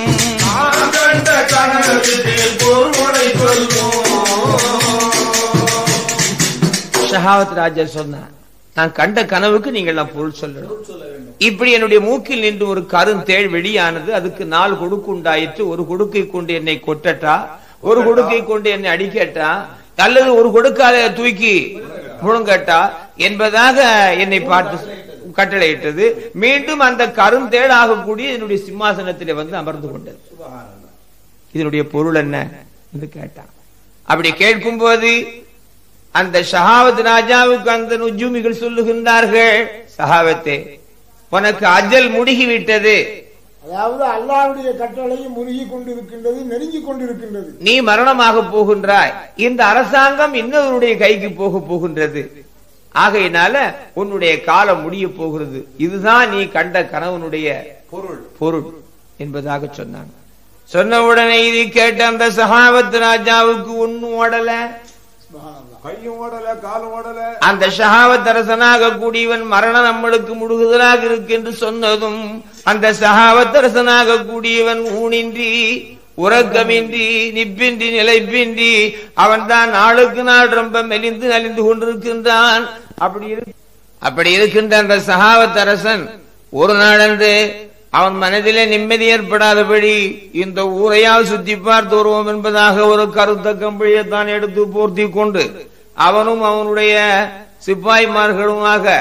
சகாவத் ராஜா சொன்னார், நான் கண்ட கனவுக்கு நீங்கள் பொருள் சொல்லணும். இப்படி என்னுடைய மூக்கில் நின்று ஒரு கருந்தேள் வெளியானது, அதுக்கு 4 கொடுக்கு உண்டாயிற்று. ஒரு கொடுக்கை கொண்டு என்னை கொட்டட்டா, ஒரு கொடுக்கை கொண்டு என்னை அடிக்கட்டா, அல்லது ஒரு கொடுக்காத தூக்கி முழுங்கட்டா என்பதாக என்னை பார்த்து கட்டளையிட்டது. மீண்டும் அந்த கருந்தேள் ஆகக்கூடிய என்னுடைய சிம்மாசனத்திலே வந்து அமர்ந்து கொண்டது. இதனுடைய பொருள் என்ன என்று கேட்டான். அப்படி கேட்கும் போது அந்த சகாவத் ராஜாவுக்கு அந்த நுஜூமிகள் சொல்லுகின்றார்கள், சகாவத்தே, உனக்கு அஜல் முடுகிவிட்டது,
அதாவது அல்லாஹ்வுடைய கட்டளை முருகி கொண்டிருக்கின்றது, நெருங்கிக் கொண்டிருக்கின்றது.
நீ மரணமாக போகின்றாய், இந்த அரசாங்கம் இன்னொருடைய கைக்கு போகின்றது, ஆகையினால உன்னுடைய காலம் முடிய போகிறது, இதுதான் நீ கண்ட கனவனுடைய பொருள் என்பதாக சொன்னாங்க. சொன்ன உடனே இதை கேட்ட அந்த சகாவத் ராஜாவுக்கு ஒன்னும் ஓடல,
கையும் ஓடல, காலும் ஓடல.
அந்த சகாவத் அரசனாக கூடியவன் மரணம் நம்மளுக்கு முடுகுதலாக இருக்கு என்று சொன்னதும் அந்த சகாவத் அரசனாக கூடியவன் ஊனின்றி உறக்கமின்றி நிப்பின்றி நிலைப்பின்றி அவன் தான் நாளுக்கு நாள் ரொம்ப மெலிந்து நலிந்து கொண்டிருக்கின்றான். அப்படி இருக்கின்ற அந்த சகாவத் அரசன் ஒரு நாளன்று அவன் மனதிலே நிம்மதி ஏற்படாதபடி இந்த ஊரையால் சுத்தி பார்த்து வருவோம் என்பதாக ஒரு கருத்த கம்பளியை தான் எடுத்து போர்த்தி கொண்டு அவனும் அவனுடைய சிப்பாய்மார்களுமாக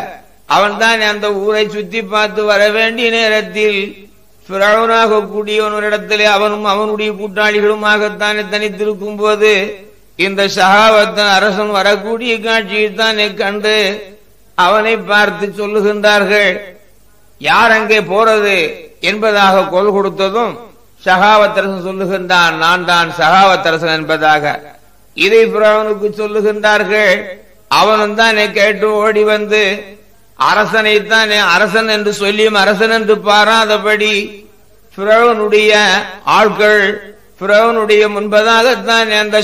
அவன் தான் அந்த ஊரை சுத்தி பார்த்து வர வேண்டிய நேரத்தில் ஃபிரௌனாக கூடியவன் ஒரு இடத்திலே அவனும் அவனுடைய கூட்டாளிகளுமாகத்தானே தனித்திருக்கும் போது இந்த ஷஹாவத்தன் அரசன் வரக்கூடிய காட்சியை தானே கண்டு அவனை பார்த்து சொல்லுகின்றார்கள். யார் அங்கே போறது என்பதாக கொல் கொடுத்ததும் ஷஹாவத்தரசன் சொல்லுகின்றான், நான் தான் ஷஹாவத்தரசன் என்பதாக. இதை ஃபிரௌனுக்கு சொல்லுகின்றார்கள். அவனும் தானே கேட்டு ஓடி வந்து அரசனைத்தானே அரசன் என்று சொல்லியும் அரசன் என்று பாராதபடி ஃபிரௌனுடைய ஆட்கள் ஃபிரௌனுடைய முன்பதாகத்தான் அந்த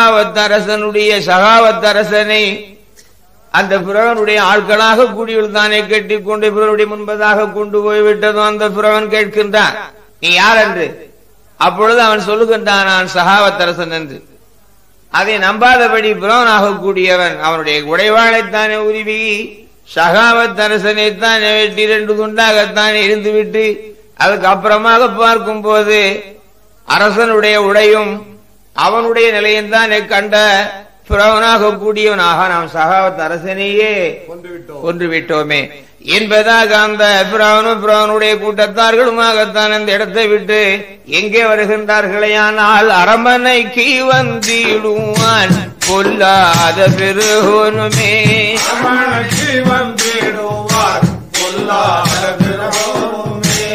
ஷஹாவத்தரசனை அந்த ஃபிரௌனுடைய ஆட்களாக கூடியவர்கள் தானே கட்டிக் கொண்டு ஃபிரௌனுடைய முன்பதாக கொண்டு போய்விட்டதும் அந்த ஃபிரௌன் கேட்கின்றான், நீ யார் என்று. அப்பொழுது அவன் சொல்லுகின்றான், நான் ஷஹாவத்தரசன் என்று. அதை நம்பாதபடி ஃபிரௌனாக கூடியவன் அவனுடைய உடைவாளைத்தானே உருவி ஷஹாவத்தரசனைத்தானே வெட்டி 2 துண்டாகத்தானே இருந்துவிட்டு அதுக்கு அப்புறமாக பார்க்கும் போது அரசனுடைய உடையும் அவனுடைய நிலையும் தானே கண்ட ஃபிரௌனாக கூடியவனாக நாம் ஷஹாவத் அரசனையே கொன்று விட்டோமே என்பதாக அந்த ஃபிரௌனுடைய கூட்டத்தார்களுமாகத்தான் அந்த இடத்தை விட்டு எங்கே வருகின்றார்களேயானால் அரமனைக்கு வந்திடுவான் பொல்லாத பிறகோனுமே.
அரமனைக்கு வந்திடுவார் பொல்லாத பிறகோனுமே.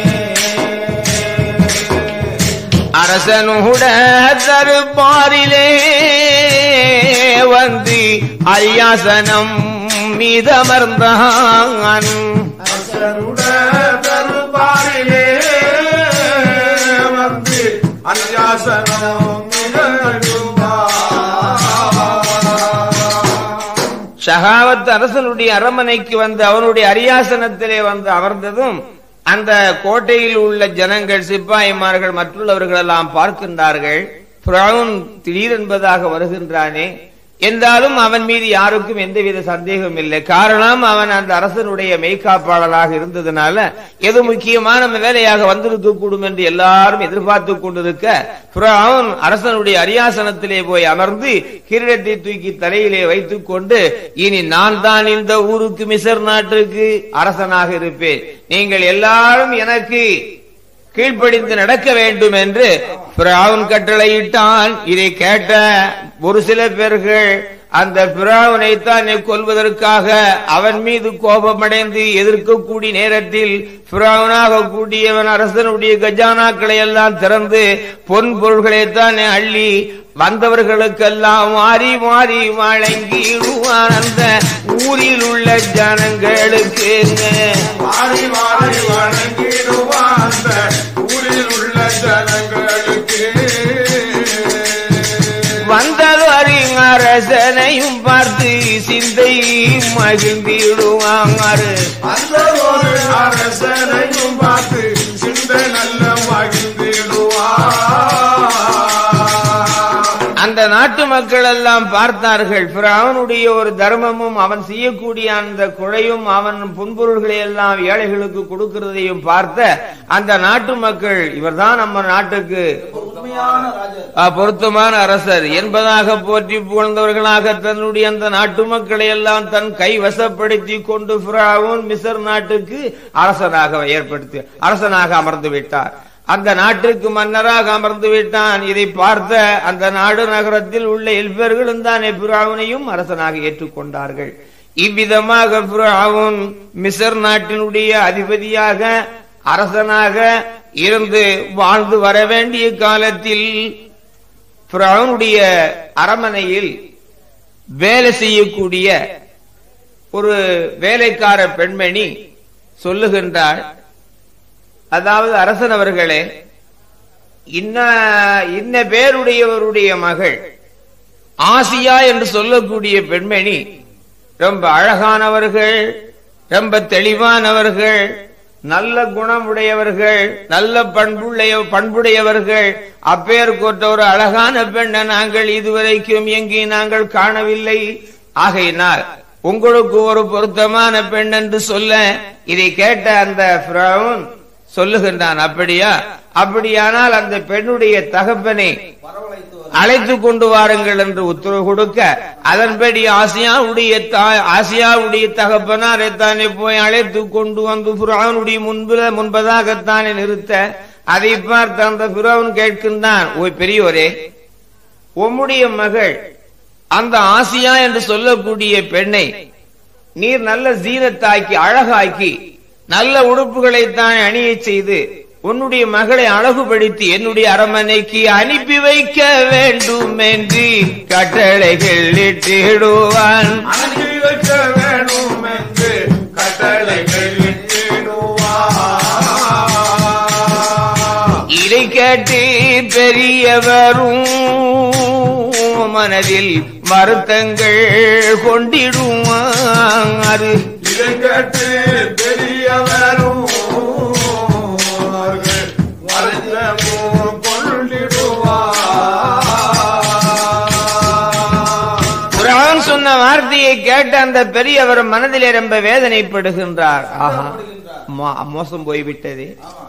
அரசனுட தருபாரிலே வந்து அரியாசனம் மீதமர்ந்தான்.
அரசனுட தருபாரிலே வந்து அரியாசனம்
ஷஹாவத் அரசனுடைய அரமனைக்கு வந்து அவனுடைய அரியாசனத்திலே வந்து அமர்ந்ததும் அந்த கோட்டையில் உள்ள ஜனங்கள் சிப்பாய்மார்கள் மற்றுள்ளவர்கள் எல்லாம் பார்க்கின்றார்கள். ஃபிரௌன் திடீரென்பதாக வருகின்றானே என்றாலும் அவன் மீது யாருக்கும் எந்தவித சந்தேகம் இல்லை. காரணம் அவன் அந்த அரசனுடைய மெய்காப்பாளராக இருந்ததுனால எது முக்கியமான வேலையாக வந்திருக்க கூடும் என்று எல்லாரும் எதிர்பார்த்து கொண்டிருக்க ஃபிரௌன் அரசனுடைய அரியாசனத்திலே போய் அமர்ந்து கிரீடத்தை தூக்கி தலையிலே வைத்துக் கொண்டு, இனி நான் தான் இந்த ஊருக்கு மிசர் நாட்டுக்கு அரசனாக இருப்பேன், நீங்கள் எல்லாரும் எனக்கு கீழ்ப்படிந்து நடக்க வேண்டும் என்று ஃபிரௌன் கட்டளையிட்டான். இதை கேட்ட ஒரு சில பேர்கள் அந்த ஃபிரௌனைத்தான் கொல்வதற்காக அவன் மீது கோபமடைந்து எதிர்க்கக்கூடிய நேரத்தில் ஃபிரௌனாக கூடியவன் அரசனுடைய கஜானாக்களை எல்லாம் திறந்து பொன் பொருள்களைத்தான் அள்ளி வந்தவர்களுக்கெல்லாம் மாறி மாறி வழங்கிடுவான். அந்த ஊரில் உள்ள ஜனங்களுக்கு
மாறி மாறி வழங்கிடுவான். ஊரில் உள்ள ஜனங்களுக்கு
வந்தது அரசனையும் பார்த்து சிந்தை மகிழ்ந்திடுவாங்க.
அந்த ஒரு அரசனையும் பார்த்து சிந்தை நல்ல மகிழ்ந்திடுவான்.
அந்த நாட்டு மக்கள் எல்லாம் பார்த்தார்கள். ஃபிரௌனுடைய ஒரு தர்மமும் அவன் செய்யக்கூடிய அந்த கொலையும் அவன் புன்பொருள்களை எல்லாம் ஏழைகளுக்கு கொடுக்கிறதையும் பார்த்த அந்த நாட்டு மக்கள், இவர்தான் நம்ம நாட்டுக்கு பொருத்தமான அரசர் என்பதாக போற்றி புகழ்ந்தவர்களாக தன்னுடைய அந்த நாட்டு மக்களை எல்லாம் தன் கைவசப்படுத்தி கொண்டு ஃபிரௌன் மிசர் நாட்டுக்கு அரசனாக அமர்ந்து விட்டார். அந்த நாட்டுக்கு மன்னராக அமர்ந்து விட்டான். இதை பார்த்த அந்த நாடு நகரத்தில் உள்ள எல்பர்களும் தான் ஃபிரௌனையும் அரசனாக ஏற்றுக்கொண்டார்கள். இவ்விதமாக ஃபிரௌன் மிசர் நாட்டினுடைய அதிபதியாக அரசனாக இருந்து வாழ்ந்து வர வேண்டிய காலத்தில் ஃபிரௌனுடைய அரமனையில் வேலை செய்யக்கூடிய ஒரு வேலைக்கார பெண்மணி சொல்லுகின்றாள், அதாவது அரசன் அவர்களே, இன்ன பேருடையவருடைய மகள் ஆசியா என்று சொல்லக்கூடிய பெண்மணி ரொம்ப அழகானவர்கள், ரொம்ப தெளிவானவர்கள், நல்ல குணமுடையவர்கள், நல்ல பண்புடையவர்கள். அப்பேர் கொண்ட ஒரு அழகான பெண்ணை நாங்கள் இதுவரைக்கும் எங்கே நாங்கள் காணவில்லை. ஆகையினால் உங்களுக்கு ஒரு பொருத்தமான பெண் என்று சொல்ல இதை கேட்ட அந்த ஃபிரௌன் சொல்லுகின்றான், அப்படியா? அப்படியானால் அந்த பெண்ணுடைய தகப்பனை அழைத்து கொண்டு வாருங்கள் என்று உத்தரவு கொடுக்க, அதன்படி ஆசியாவுடைய தகப்பனாரை தானே போய் அழைத்து கொண்டு வந்து ஃபிரௌனுடைய முன்பதாகத்தானே நிறுத்த, அதை பார்த்து அந்த ஃபிரௌன் கேட்கின்றான், ஓய் பெரியோரே, உம்முடைய மகள் அந்த ஆசியா என்று சொல்லக்கூடிய பெண்ணை நீர் நல்ல ஜீனத்தாக்கி அழகாக்கி நல்ல உடுப்புகளைத்தான் அணிய செய்து உன்னுடைய மகளை அழகுபடுத்தி என்னுடைய அரண்மனைக்கு அனுப்பி வைக்க வேண்டும் என்று கட்டளைகள் இட்டிடுவான்.
அனுப்பி வைக்க வேண்டும் என்று கட்டளைகள் இட்டிடுவான்.
இதை கேட்டு பெரியவரும் மனதில் வருத்தங்கள் கொண்டிடுவார்.
இதை கேட்டு பெரியவரும்
குர்ஆன் சொன்ன வார்த்தையை கேட்ட அந்த பெரியவர் மனதிலே ரொம்ப வேதனைப்படுகின்றார். ஆஹா, மோசம் போய்விட்டது.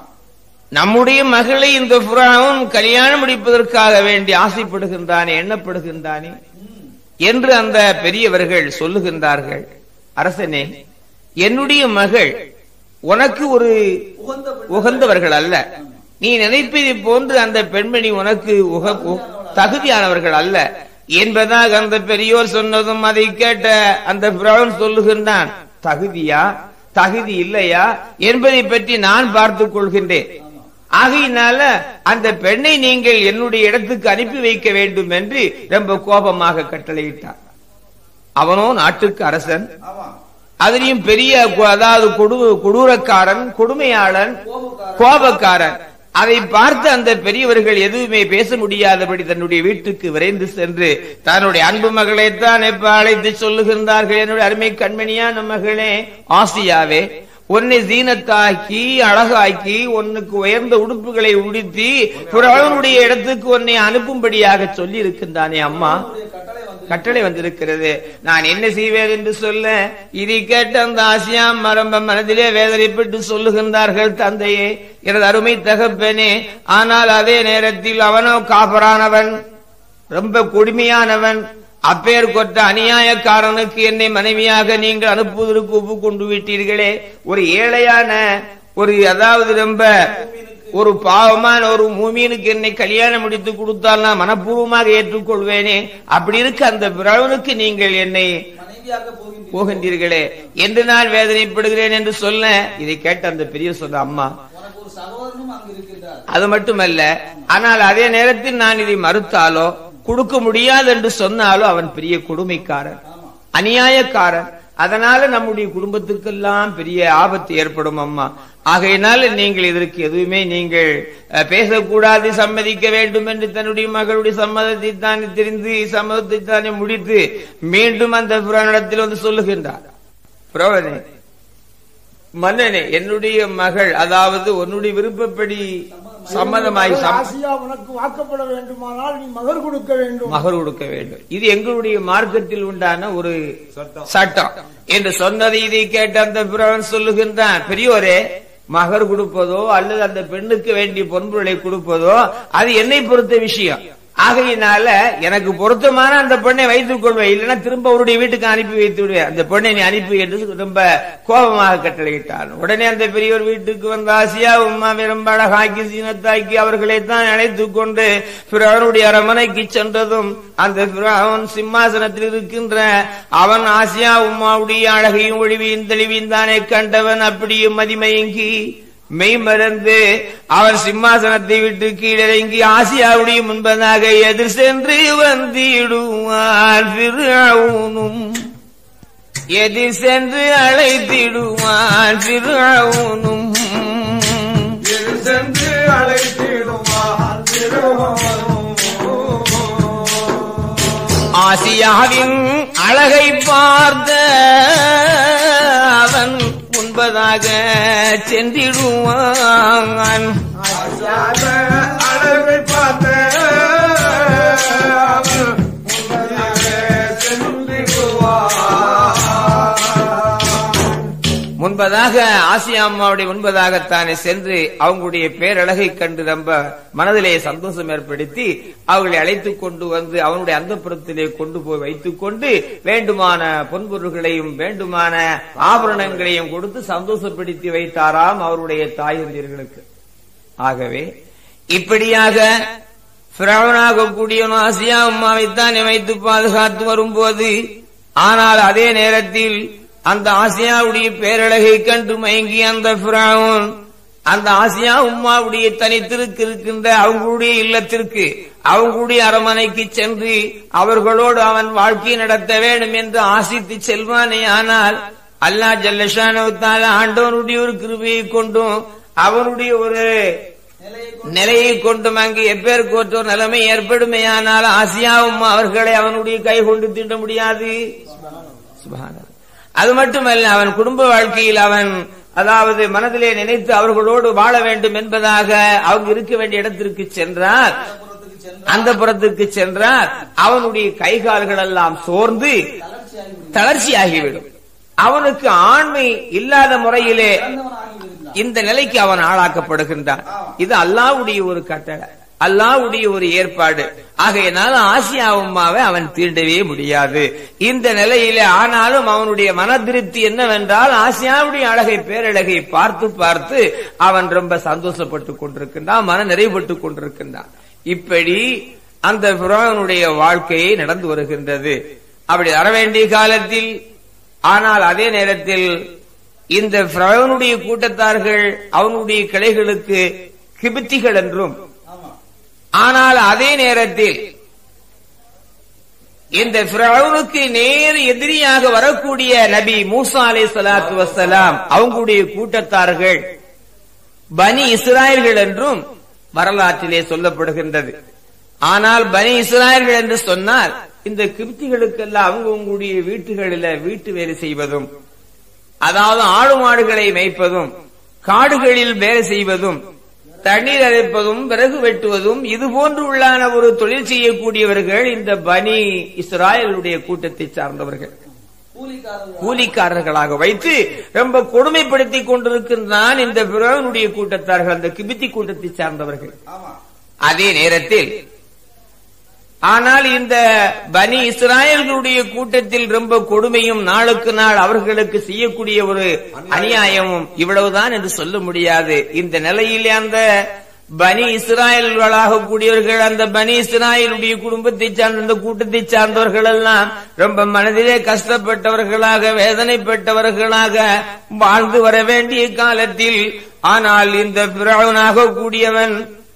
நம்முடைய மகளை இந்த ஃபிரௌன் கல்யாணம் முடிப்பதற்காக வேண்டி ஆசைப்படுகின்றானே, எண்ணப்படுகின்றானே என்று அந்த பெரியவர்கள் சொல்லுகின்றார்கள். அரசனே, என்னுடைய மகள் உனக்கு ஒரு உகந்தவர்கள் அல்ல. நீ நினைப்பதை போன்று அந்த பெண்மணி உனக்கு தகுதியானவர்கள் அல்ல என்பதாக அந்த பெரியோர் சொன்னதும் அதை கேட்ட அந்த ஃபிரௌன் சொல்லுகின்றான், தகுதியா தகுதி இல்லையா என்பதை பற்றி நான் பார்த்துக் கொள்கின்றேன். ஆகையினால அந்த பெண்ணை நீங்கள் என்னுடைய இடத்துக்கு அனுப்பி வைக்க வேண்டும் என்று ரொம்ப கோபமாக கட்டளையிட்டார். அவனோ நாட்டுக்கு அரசன், அதிலையும் பெரிய, அதாவது கொடூரக்காரன், கொடுமையாளன், கோபக்காரன். அதை பார்த்து அந்த பெரியவர்கள் எதுவுமே பேச முடியாதபடி தன்னுடைய வீட்டுக்கு விரைந்து சென்று தன்னுடைய அன்பு மகளைத்தான் எப்ப அழைத்து சொல்லுகின்றார்கள், என்னுடைய அருமை கண்மணியான மகளே ஆசியாவே, உன்னை ஜீனத்தாக்கி அழகாக்கி உன்னுக்கு உயர்ந்த உடுப்புகளை உடுத்தி ஃபிரௌனுடைய இடத்துக்கு உன்னை அனுப்பும்படியாக சொல்லி இருக்கின்றானே அம்மா, கட்டளை வந்திருக்கிறது, நான் என்ன செய்வேன் என்று சொல்ல. இதை கேட்ட அந்த ஆசியா மரம்ப மனதிலே வேதனைப்பட்டு சொல்லுகின்றார்கள், தந்தையே, எனது அருமை தகப்பனே, ஆனால் அதே நேரத்தில் அவனோ காபரானவன், ரொம்ப கொடுமையானவன், அப்பேர் கொற்ற அநியாயக்காரனுக்கு என்னை மனைவியாக நீங்கள் அனுப்புவதற்கு ஒப்புக்கொண்டு விட்டீர்களே. ஒரு ஏழையான அதாவது ரொம்ப ஒரு பாவமான ஒரு மூமீனுக்கு என்னை கல்யாணம் முடித்து கொடுத்தால் நான் மனப்பூர்வமாக ஏற்றுக்கொள்வேனே. அப்படி இருக்க அந்த ஃபிரௌனுக்கு நீங்கள் என்னை போகின்றீர்களே என்று நான் வேதனைப்படுகிறேன் என்று சொல்ல, இதை கேட்ட அந்த பெரிய சொல்ற, அம்மா அது மட்டுமல்ல, ஆனால் அதே நேரத்தில் நான் இதை மறுத்தாலோ கொடுக்க முடியாது என்று சொன்னாலோ அவன் பெரிய கொடுமைக்காரன், அநியாயக்காரன். அதனால நம்முடைய குடும்பத்துக்கெல்லாம் பெரிய ஆபத்து ஏற்படும் அம்மா. ஆகையினால நீங்கள் இதற்கு எதுவுமே நீங்கள் பேசக்கூடாது, சம்மதிக்க வேண்டும் என்று தன்னுடைய மகளுடைய சம்மதத்தை தானே தெரிந்து சம்மதத்தை தானே முடித்து மீண்டும் அந்த புராணத்தில் வந்து சொல்லுகின்றார், புரோவனே, மன்னனே, என்னுடைய மகள், அதாவது உன்னுடைய விருப்பப்படி சம்மதமாய்
உனக்கு வாக்கப்பட வேண்டுமானால் நீ மகர் கொடுக்க வேண்டும்,
மகர் கொடுக்க வேண்டும். இது எங்களுடைய மார்க்கத்தில் உண்டான ஒரு சட்டம் என்று சொன்னதை இதை கேட்ட அந்த பிறவன் சொல்லுகின்றான், பெரியோரே, மகர் கொடுப்பதோ அல்லது அந்த பெண்ணுக்கு வேண்டிய பொன்பொருளை கொடுப்பதோ அது என்னை பொறுத்த விஷயம். ஆகையினால எனக்கு பொருத்தமான அந்த பெண்ணை வைத்துக் கொள்வேன், இல்லைன்னா திரும்ப அவருடைய வீட்டுக்கு அனுப்பி வைத்து விடுவேன், அந்த பெண்ணை நீ அனுப்பி என்று ரொம்ப கோபமாக கட்டளையிட்டான். உடனே அந்த பெரியவர் வீட்டுக்கு வந்த ஆசியா உம்மாவை ரொம்ப அழகாக்கி சீனத்தாக்கி அவர்களைத்தான் அழைத்துக் கொண்டு ஃபிரௌனுடைய அரண்மனைக்கு சென்றதும் அந்த ஃபிரௌன் சிம்மாசனத்தில் இருக்கின்ற அவன் ஆசியா உம்மாவுடைய அழகையும் ஒளிவையும் தெளிவையும் தானே கண்டவன் அப்படியே மதிமயங்கி மெய்மறந்து அவன் சிம்மாசனத்தை விட்டு கீழிறங்கி ஆசியாவுடைய முன்பதாக எதிர் சென்று வந்திடுவான் ஃபிரௌனும், எதிர் சென்று அழைத்திடுவான் ஃபிரௌனும்,
எதிர் சென்று அழைத்திடுவான் ஃபிரௌனும்.
ஆசியாவின் அழகை பார்த்த அவன் முன்பதாக சென்றிடுவான்,
அழகை பார்த்த
முன்பதாக முன்பதாக ஆசியா அம்மாவுடைய முன்பதாகத்தானே சென்று அவங்களுடைய பேரழகை கண்டு ரொம்ப மனதிலே சந்தோஷம் ஏற்படுத்தி அவர்களை அழைத்துக் கொண்டு வந்து அவனுடைய அந்தப்புறத்திலே கொண்டு போய் வைத்துக் கொண்டு வேண்டுமான பொன்பொருள்களையும் வேண்டுமான ஆபரணங்களையும் கொடுத்து சந்தோஷப்படுத்தி வைத்தாராம் அவருடைய தாயந்தியர்களுக்கு. ஆகவே இப்படியாக ஃபிரௌனாக கூடிய ஆசியா அம்மாவைத்தான் வைத்து பாதுகாத்து வரும்போது, ஆனால் அதே நேரத்தில் அந்த ஆசியாவுடைய பேரழகை கண்டு மயங்கி அந்த ஃபிரௌன் அந்த ஆசியா உம்மாவுடைய தனித்திற்கு இருக்கின்ற அவங்களுடைய இல்லத்திற்கு அவங்களுடைய அரமனைக்கு சென்று அவர்களோடு அவன் வாழ்க்கை நடத்த வேண்டும் என்று ஆசித்து செல்வானே. ஆனால் அல்லாஹ் ஜல்ல ஷானஹு தஆலா ஆண்டவனுடைய ஒரு கிருபையை கொண்டும் அவனுடைய ஒரு நிலையை கொண்டும் அங்கு எப்பேருக்கு ஒரு நிலைமை ஏற்படுமையானால் ஆசியாவும் அவர்களை அவனுடைய கை கொண்டு தீண்ட முடியாது. சுப்ஹானல்லாஹ். அது மட்டுமல்ல, அவன் குடும்ப வாழ்க்கையில் அவன் அதாவது மனதிலே நினைத்து அவர்களோடு வாழ வேண்டும் என்பதாக அவங்க இருக்க வேண்டிய இடத்திற்கு சென்றார், அந்த புறத்துக்கு சென்றார், அவனுடைய கைகால்கள் எல்லாம் சோர்ந்து தளர்ச்சியாகிவிடும். அவனுக்கு ஆண்மை இல்லாத முறையிலே இந்த நிலைக்கு அவன் ஆளாக்கப்படுகின்றான். இது அல்லாஹ்வுடைய ஒரு கட்டளை, அல்லாஹ்வுடைய ஒரு ஏற்பாடு. ஆகையினால ஆசியா உம்மாவை அவன் தீண்டவே முடியாது இந்த நிலையிலே. ஆனாலும் அவனுடைய மன திருப்தி என்னவென்றால் ஆசியாவுடைய அழகை பேரழகை பார்த்து பார்த்து அவன் ரொம்ப சந்தோஷப்பட்டுக் கொண்டிருக்கின்றான், மன நிறைவுபட்டுக் கொண்டிருக்கின்றான். இப்படி அந்த ஃபிரௌனுடைய வாழ்க்கையை நடந்து வருகின்றது. அப்படி வர வேண்டிய காலத்தில், ஆனால் அதே நேரத்தில் இந்த ஃபிரௌனுடைய கூட்டத்தார்கள் அவனுடைய கிளைகளுக்கு கிபித்திகள் என்றும், ஆனால் அதே நேரத்தில் இந்த ஃபிரௌனுக்கு நேர் எதிரியாக வரக்கூடிய நபி மூசா அலைஹிஸ்ஸலாத்து வஸ்ஸலாம் அவங்களுடைய கூட்டத்தார்கள் பனி இஸ்ராயல்கள் என்றும் வரலாற்றிலே சொல்லப்படுகின்றது. ஆனால் பனி இஸ்ராயல்கள் என்று சொன்னால் இந்த கிபித்திகளுக்கெல்லாம் அவங்களுடைய வீட்டுகளில் வீட்டு வேலை செய்வதும், அதாவது ஆடு மாடுகளை மேய்ப்பதும், காடுகளில் வேலை செய்வதும், தண்ணீர் அரைப்பதும், விறகு வெட்டுவதும், இது போன்று உள்ளான ஒரு தொழில் செய்யக்கூடியவர்கள் இந்த பனி இஸ்ராயலுடைய கூட்டத்தை சார்ந்தவர்கள் கூலிக்காரர்களாக வைத்து ரொம்ப கொடுமைப்படுத்திக் கொண்டிருக்கின்றான் இந்த ஃபிரௌனுடைய கூட்டத்தார்கள், அந்த கிபித்தி கூட்டத்தை சார்ந்தவர்கள். அதே நேரத்தில் ஆனால் இந்த பனி இஸ்ராயல்களுடைய கூட்டத்தில் ரொம்ப கொடுமையும் நாளுக்கு நாள் அவர்களுக்கு செய்யக்கூடிய ஒரு அநியாயமும் இவ்வளவுதான் என்று சொல்ல முடியாது. இந்த நிலையிலே அந்த பனி இஸ்ராயல்களாக கூடியவர்கள், அந்த பனி இஸ்ராயலுடைய குடும்பத்தை சார்ந்த அந்த கூட்டத்தை சார்ந்தவர்கள் எல்லாம் ரொம்ப மனதிலே கஷ்டப்பட்டவர்களாக வேதனைப்பட்டவர்களாக வாழ்ந்து வர வேண்டிய காலத்தில், ஆனால் இந்த ஃபிரௌனாக கூடியவன்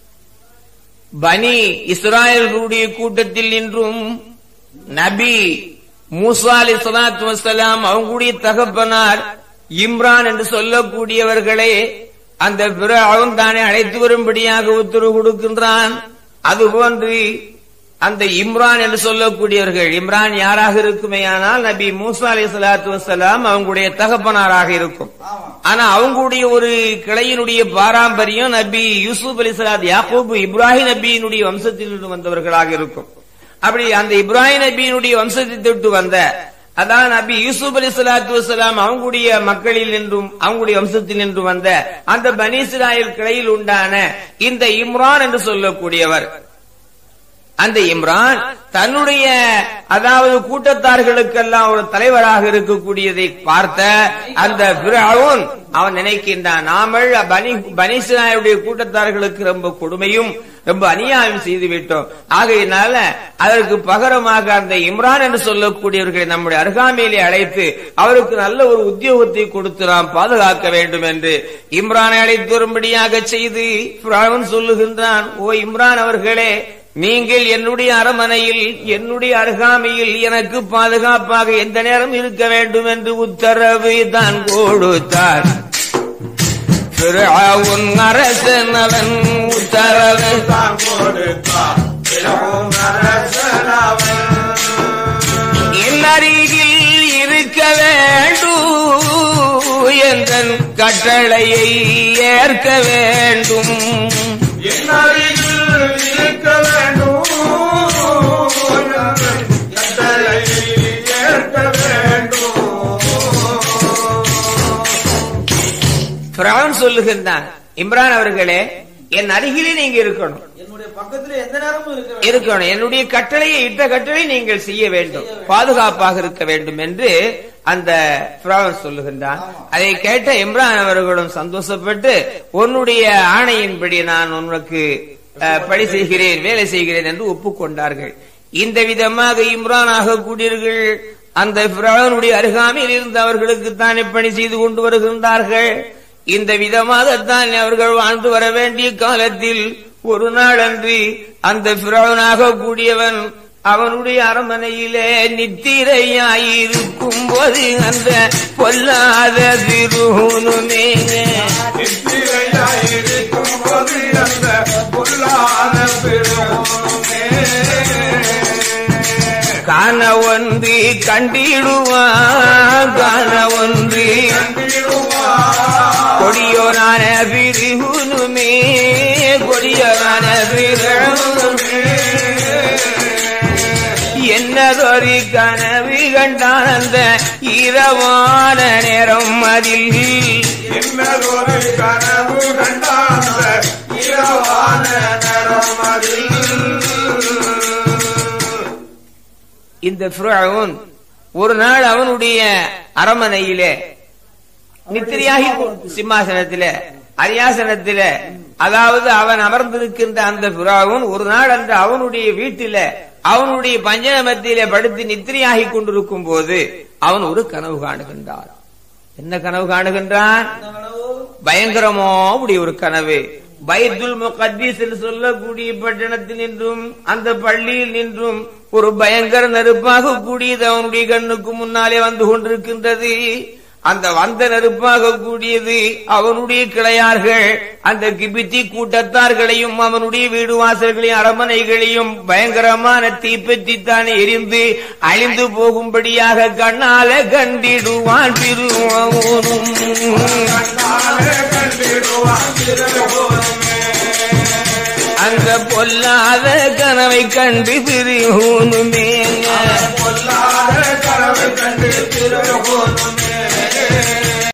பனி இஸ்ராயல்களுடைய கூட்டத்தில் இன்றும் நபி மூசா அலைஹிஸ்ஸலாத்து வஸ்ஸலாம் அவங்களுடைய தகப்பனார் இம்ரான் என்று சொல்லக்கூடியவர்களே அந்த ஃபிரௌன் தானே அழைத்து வரும்படியாக உத்தரவு கொடுக்கின்றான். அதுபோன்று அந்த இம்ரான் என்று சொல்லக்கூடியவர்கள், இம்ரான் யாராக இருக்குமேயானால் நபி மூசா அலைஹிஸ்ஸலாத்து வஸ்ஸலாம் அவங்களுடைய தகப்பனாராக இருக்கும். ஆனா அவங்களுடைய ஒரு கிளையினுடைய பாரம்பரியம் நபி யூசுப் அலைஹிஸ்ஸலாம், யாக்கூப், இப்ராஹிம் நபியினுடைய வம்சத்தில் வந்தவர்களாக இருக்கும். அப்படி அந்த இப்ராஹிம் நபியினுடைய வம்சத்தை தொட்டு வந்த, அதான் நபி யூசுப் அலைஹிஸ்ஸலாத்து வஸ்ஸலாம் அவங்களுடைய மக்களில் நின்றும் அவங்களுடைய வம்சத்தில் நின்று வந்த அந்த பனி இஸ்ராயல் கிளையில் உண்டான இந்த இம்ரான் என்று சொல்லக்கூடியவர், அந்த இம்ரான் தன்னுடைய அதாவது கூட்டத்தார்களுக்கெல்லாம் ஒரு தலைவராக இருக்கக்கூடியதை பார்த்த அந்த ஃபிரௌன் அவன் நினைக்கின்றான், நாமல் பனி இஸ்ராயலுடைய கூட்டத்தார்களுக்கு ரொம்ப கொடுமையும் ரொம்ப அநியாயம் செய்து விட்டோம். ஆகையினால அதற்கு பகரமாக அந்த இம்ரான் என்று சொல்லக்கூடியவர்களை நம்முடைய அருகாமையிலே அழைத்து அவருக்கு நல்ல ஒரு உத்தியோகத்தை கொடுத்து நாம் பாதுகாக்க வேண்டும் என்று இம்ரானை அழைத்து வரும்படியாக செய்து ஃபிரௌன் சொல்லுகின்றான், ஓ இம்ரான் அவர்களே, நீங்கள் என்னுடைய அரமனையில் என்னுடைய அருகாமையில் எனக்கு பாதுகாப்பாக எந்த நேரம் இருக்க வேண்டும் என்று உத்தரவு தான் கொடுத்தார். ஃபிரௌன் அரசன் அவன் உத்தரவு தான் கொடுத்தார். என் அருகில் இருக்க வேண்டும், என்ற கட்டளையை ஏற்க வேண்டும்,
என் அருகில் இருக்க வேண்டும், கட்டளையை ஏற்க வேண்டும்.
சொல்லுகின்றான், இம்ரான் அவர்களே, என் அருகிலே நீங்க இருக்கணும்,
என்னுடைய பக்கத்தில் எந்த நேரமும்
இருக்கணும், என்னுடைய கட்டளையை இட்ட கட்டளை நீங்கள் செய்ய வேண்டும், பாதுகாப்பாக இருக்க வேண்டும் என்று அந்த ஃபிரௌன் சொல்லுகின்றான். அதை கேட்ட இம்ரான் அவர்களும் சந்தோஷப்பட்டு, உன்னுடைய ஆணையின்படி நான் உனக்கு பணி செய்கிறேன், வேலை செய்கிறேன் என்று ஒப்புக்கொண்டார்கள். இந்த விதமாக இம்ரான் ஆகக்கூடியவர்கள் அந்த ஃபிரௌனுடைய அருகாமையில் இருந்து அவர்களுக்கு தானே பணி செய்து கொண்டு வருகின்றார்கள். இந்த விதமாகத்தான் அவர்கள் வாழ்ந்து வர வேண்டிய காலத்தில் ஒரு நாள் அன்று அந்த ஃபிரௌனாக கூடியவன் அவனுடைய அரண்மனையிலே நித்திரையாயிருக்கும் போது அந்த பொல்லாத திருஹூனுமே காண ஒன்று கண்டிடுவான், காண ஒன்று கொடியோரான திருஹூனுமே, கொடியோரான திருஹூனுமே என்னதொரு கனவு கண்டான் அந்த இரவான நேரம் அதில்,
என்னதொரு கனவு கண்டான் இரவான நேரம் அதில்.
இந்த ஃபிரௌன் ஒரு நாள் அவனுடைய அரண்மனையிலே நித்திரையாகி சிம்மாசனத்திலே அரியாசனத்திலே, அதாவது அவன் அமர்ந்திருக்கின்ற அந்த ஃபிரௌன் ஒரு நாள் அன்று அவனுடைய வீட்டில அவனுடைய பஞ்சன மத்தியிலே படுத்து நித்திரையாகி கொண்டிருக்கும் போது அவன் ஒரு கனவு காணுகின்றான். என்ன கனவு காணுகின்றான்? பயங்கரமோ உடைய ஒரு கனவு. பைத்துல் முகத்தீஸ் என்று சொல்லக்கூடிய பட்டணத்தில் நின்றும் அந்த பள்ளியில் நின்றும் ஒரு பயங்கர நெருப்பாக கூடியது அவனுடைய கண்ணுக்கு முன்னாலே வந்து கொண்டிருக்கின்றது. அந்த வந்த நெருப்பாக கூடியது அவனுடைய கிளையார்கள் அந்த கிபித்தி கூட்டத்தார்களையும் அவனுடைய வீடு வாசல்களையும் அரண்மனைகளையும் பயங்கரமான தீப்பற்றித்தானே எரிந்து அழிந்து போகும்படியாக கண்ணால கண்டிடுவான் திருவோனும். அந்த பொல்லாத கனவை கண்டு திருவோனுமே, பொல்லாத கனவை கண்டு திருவோனுமே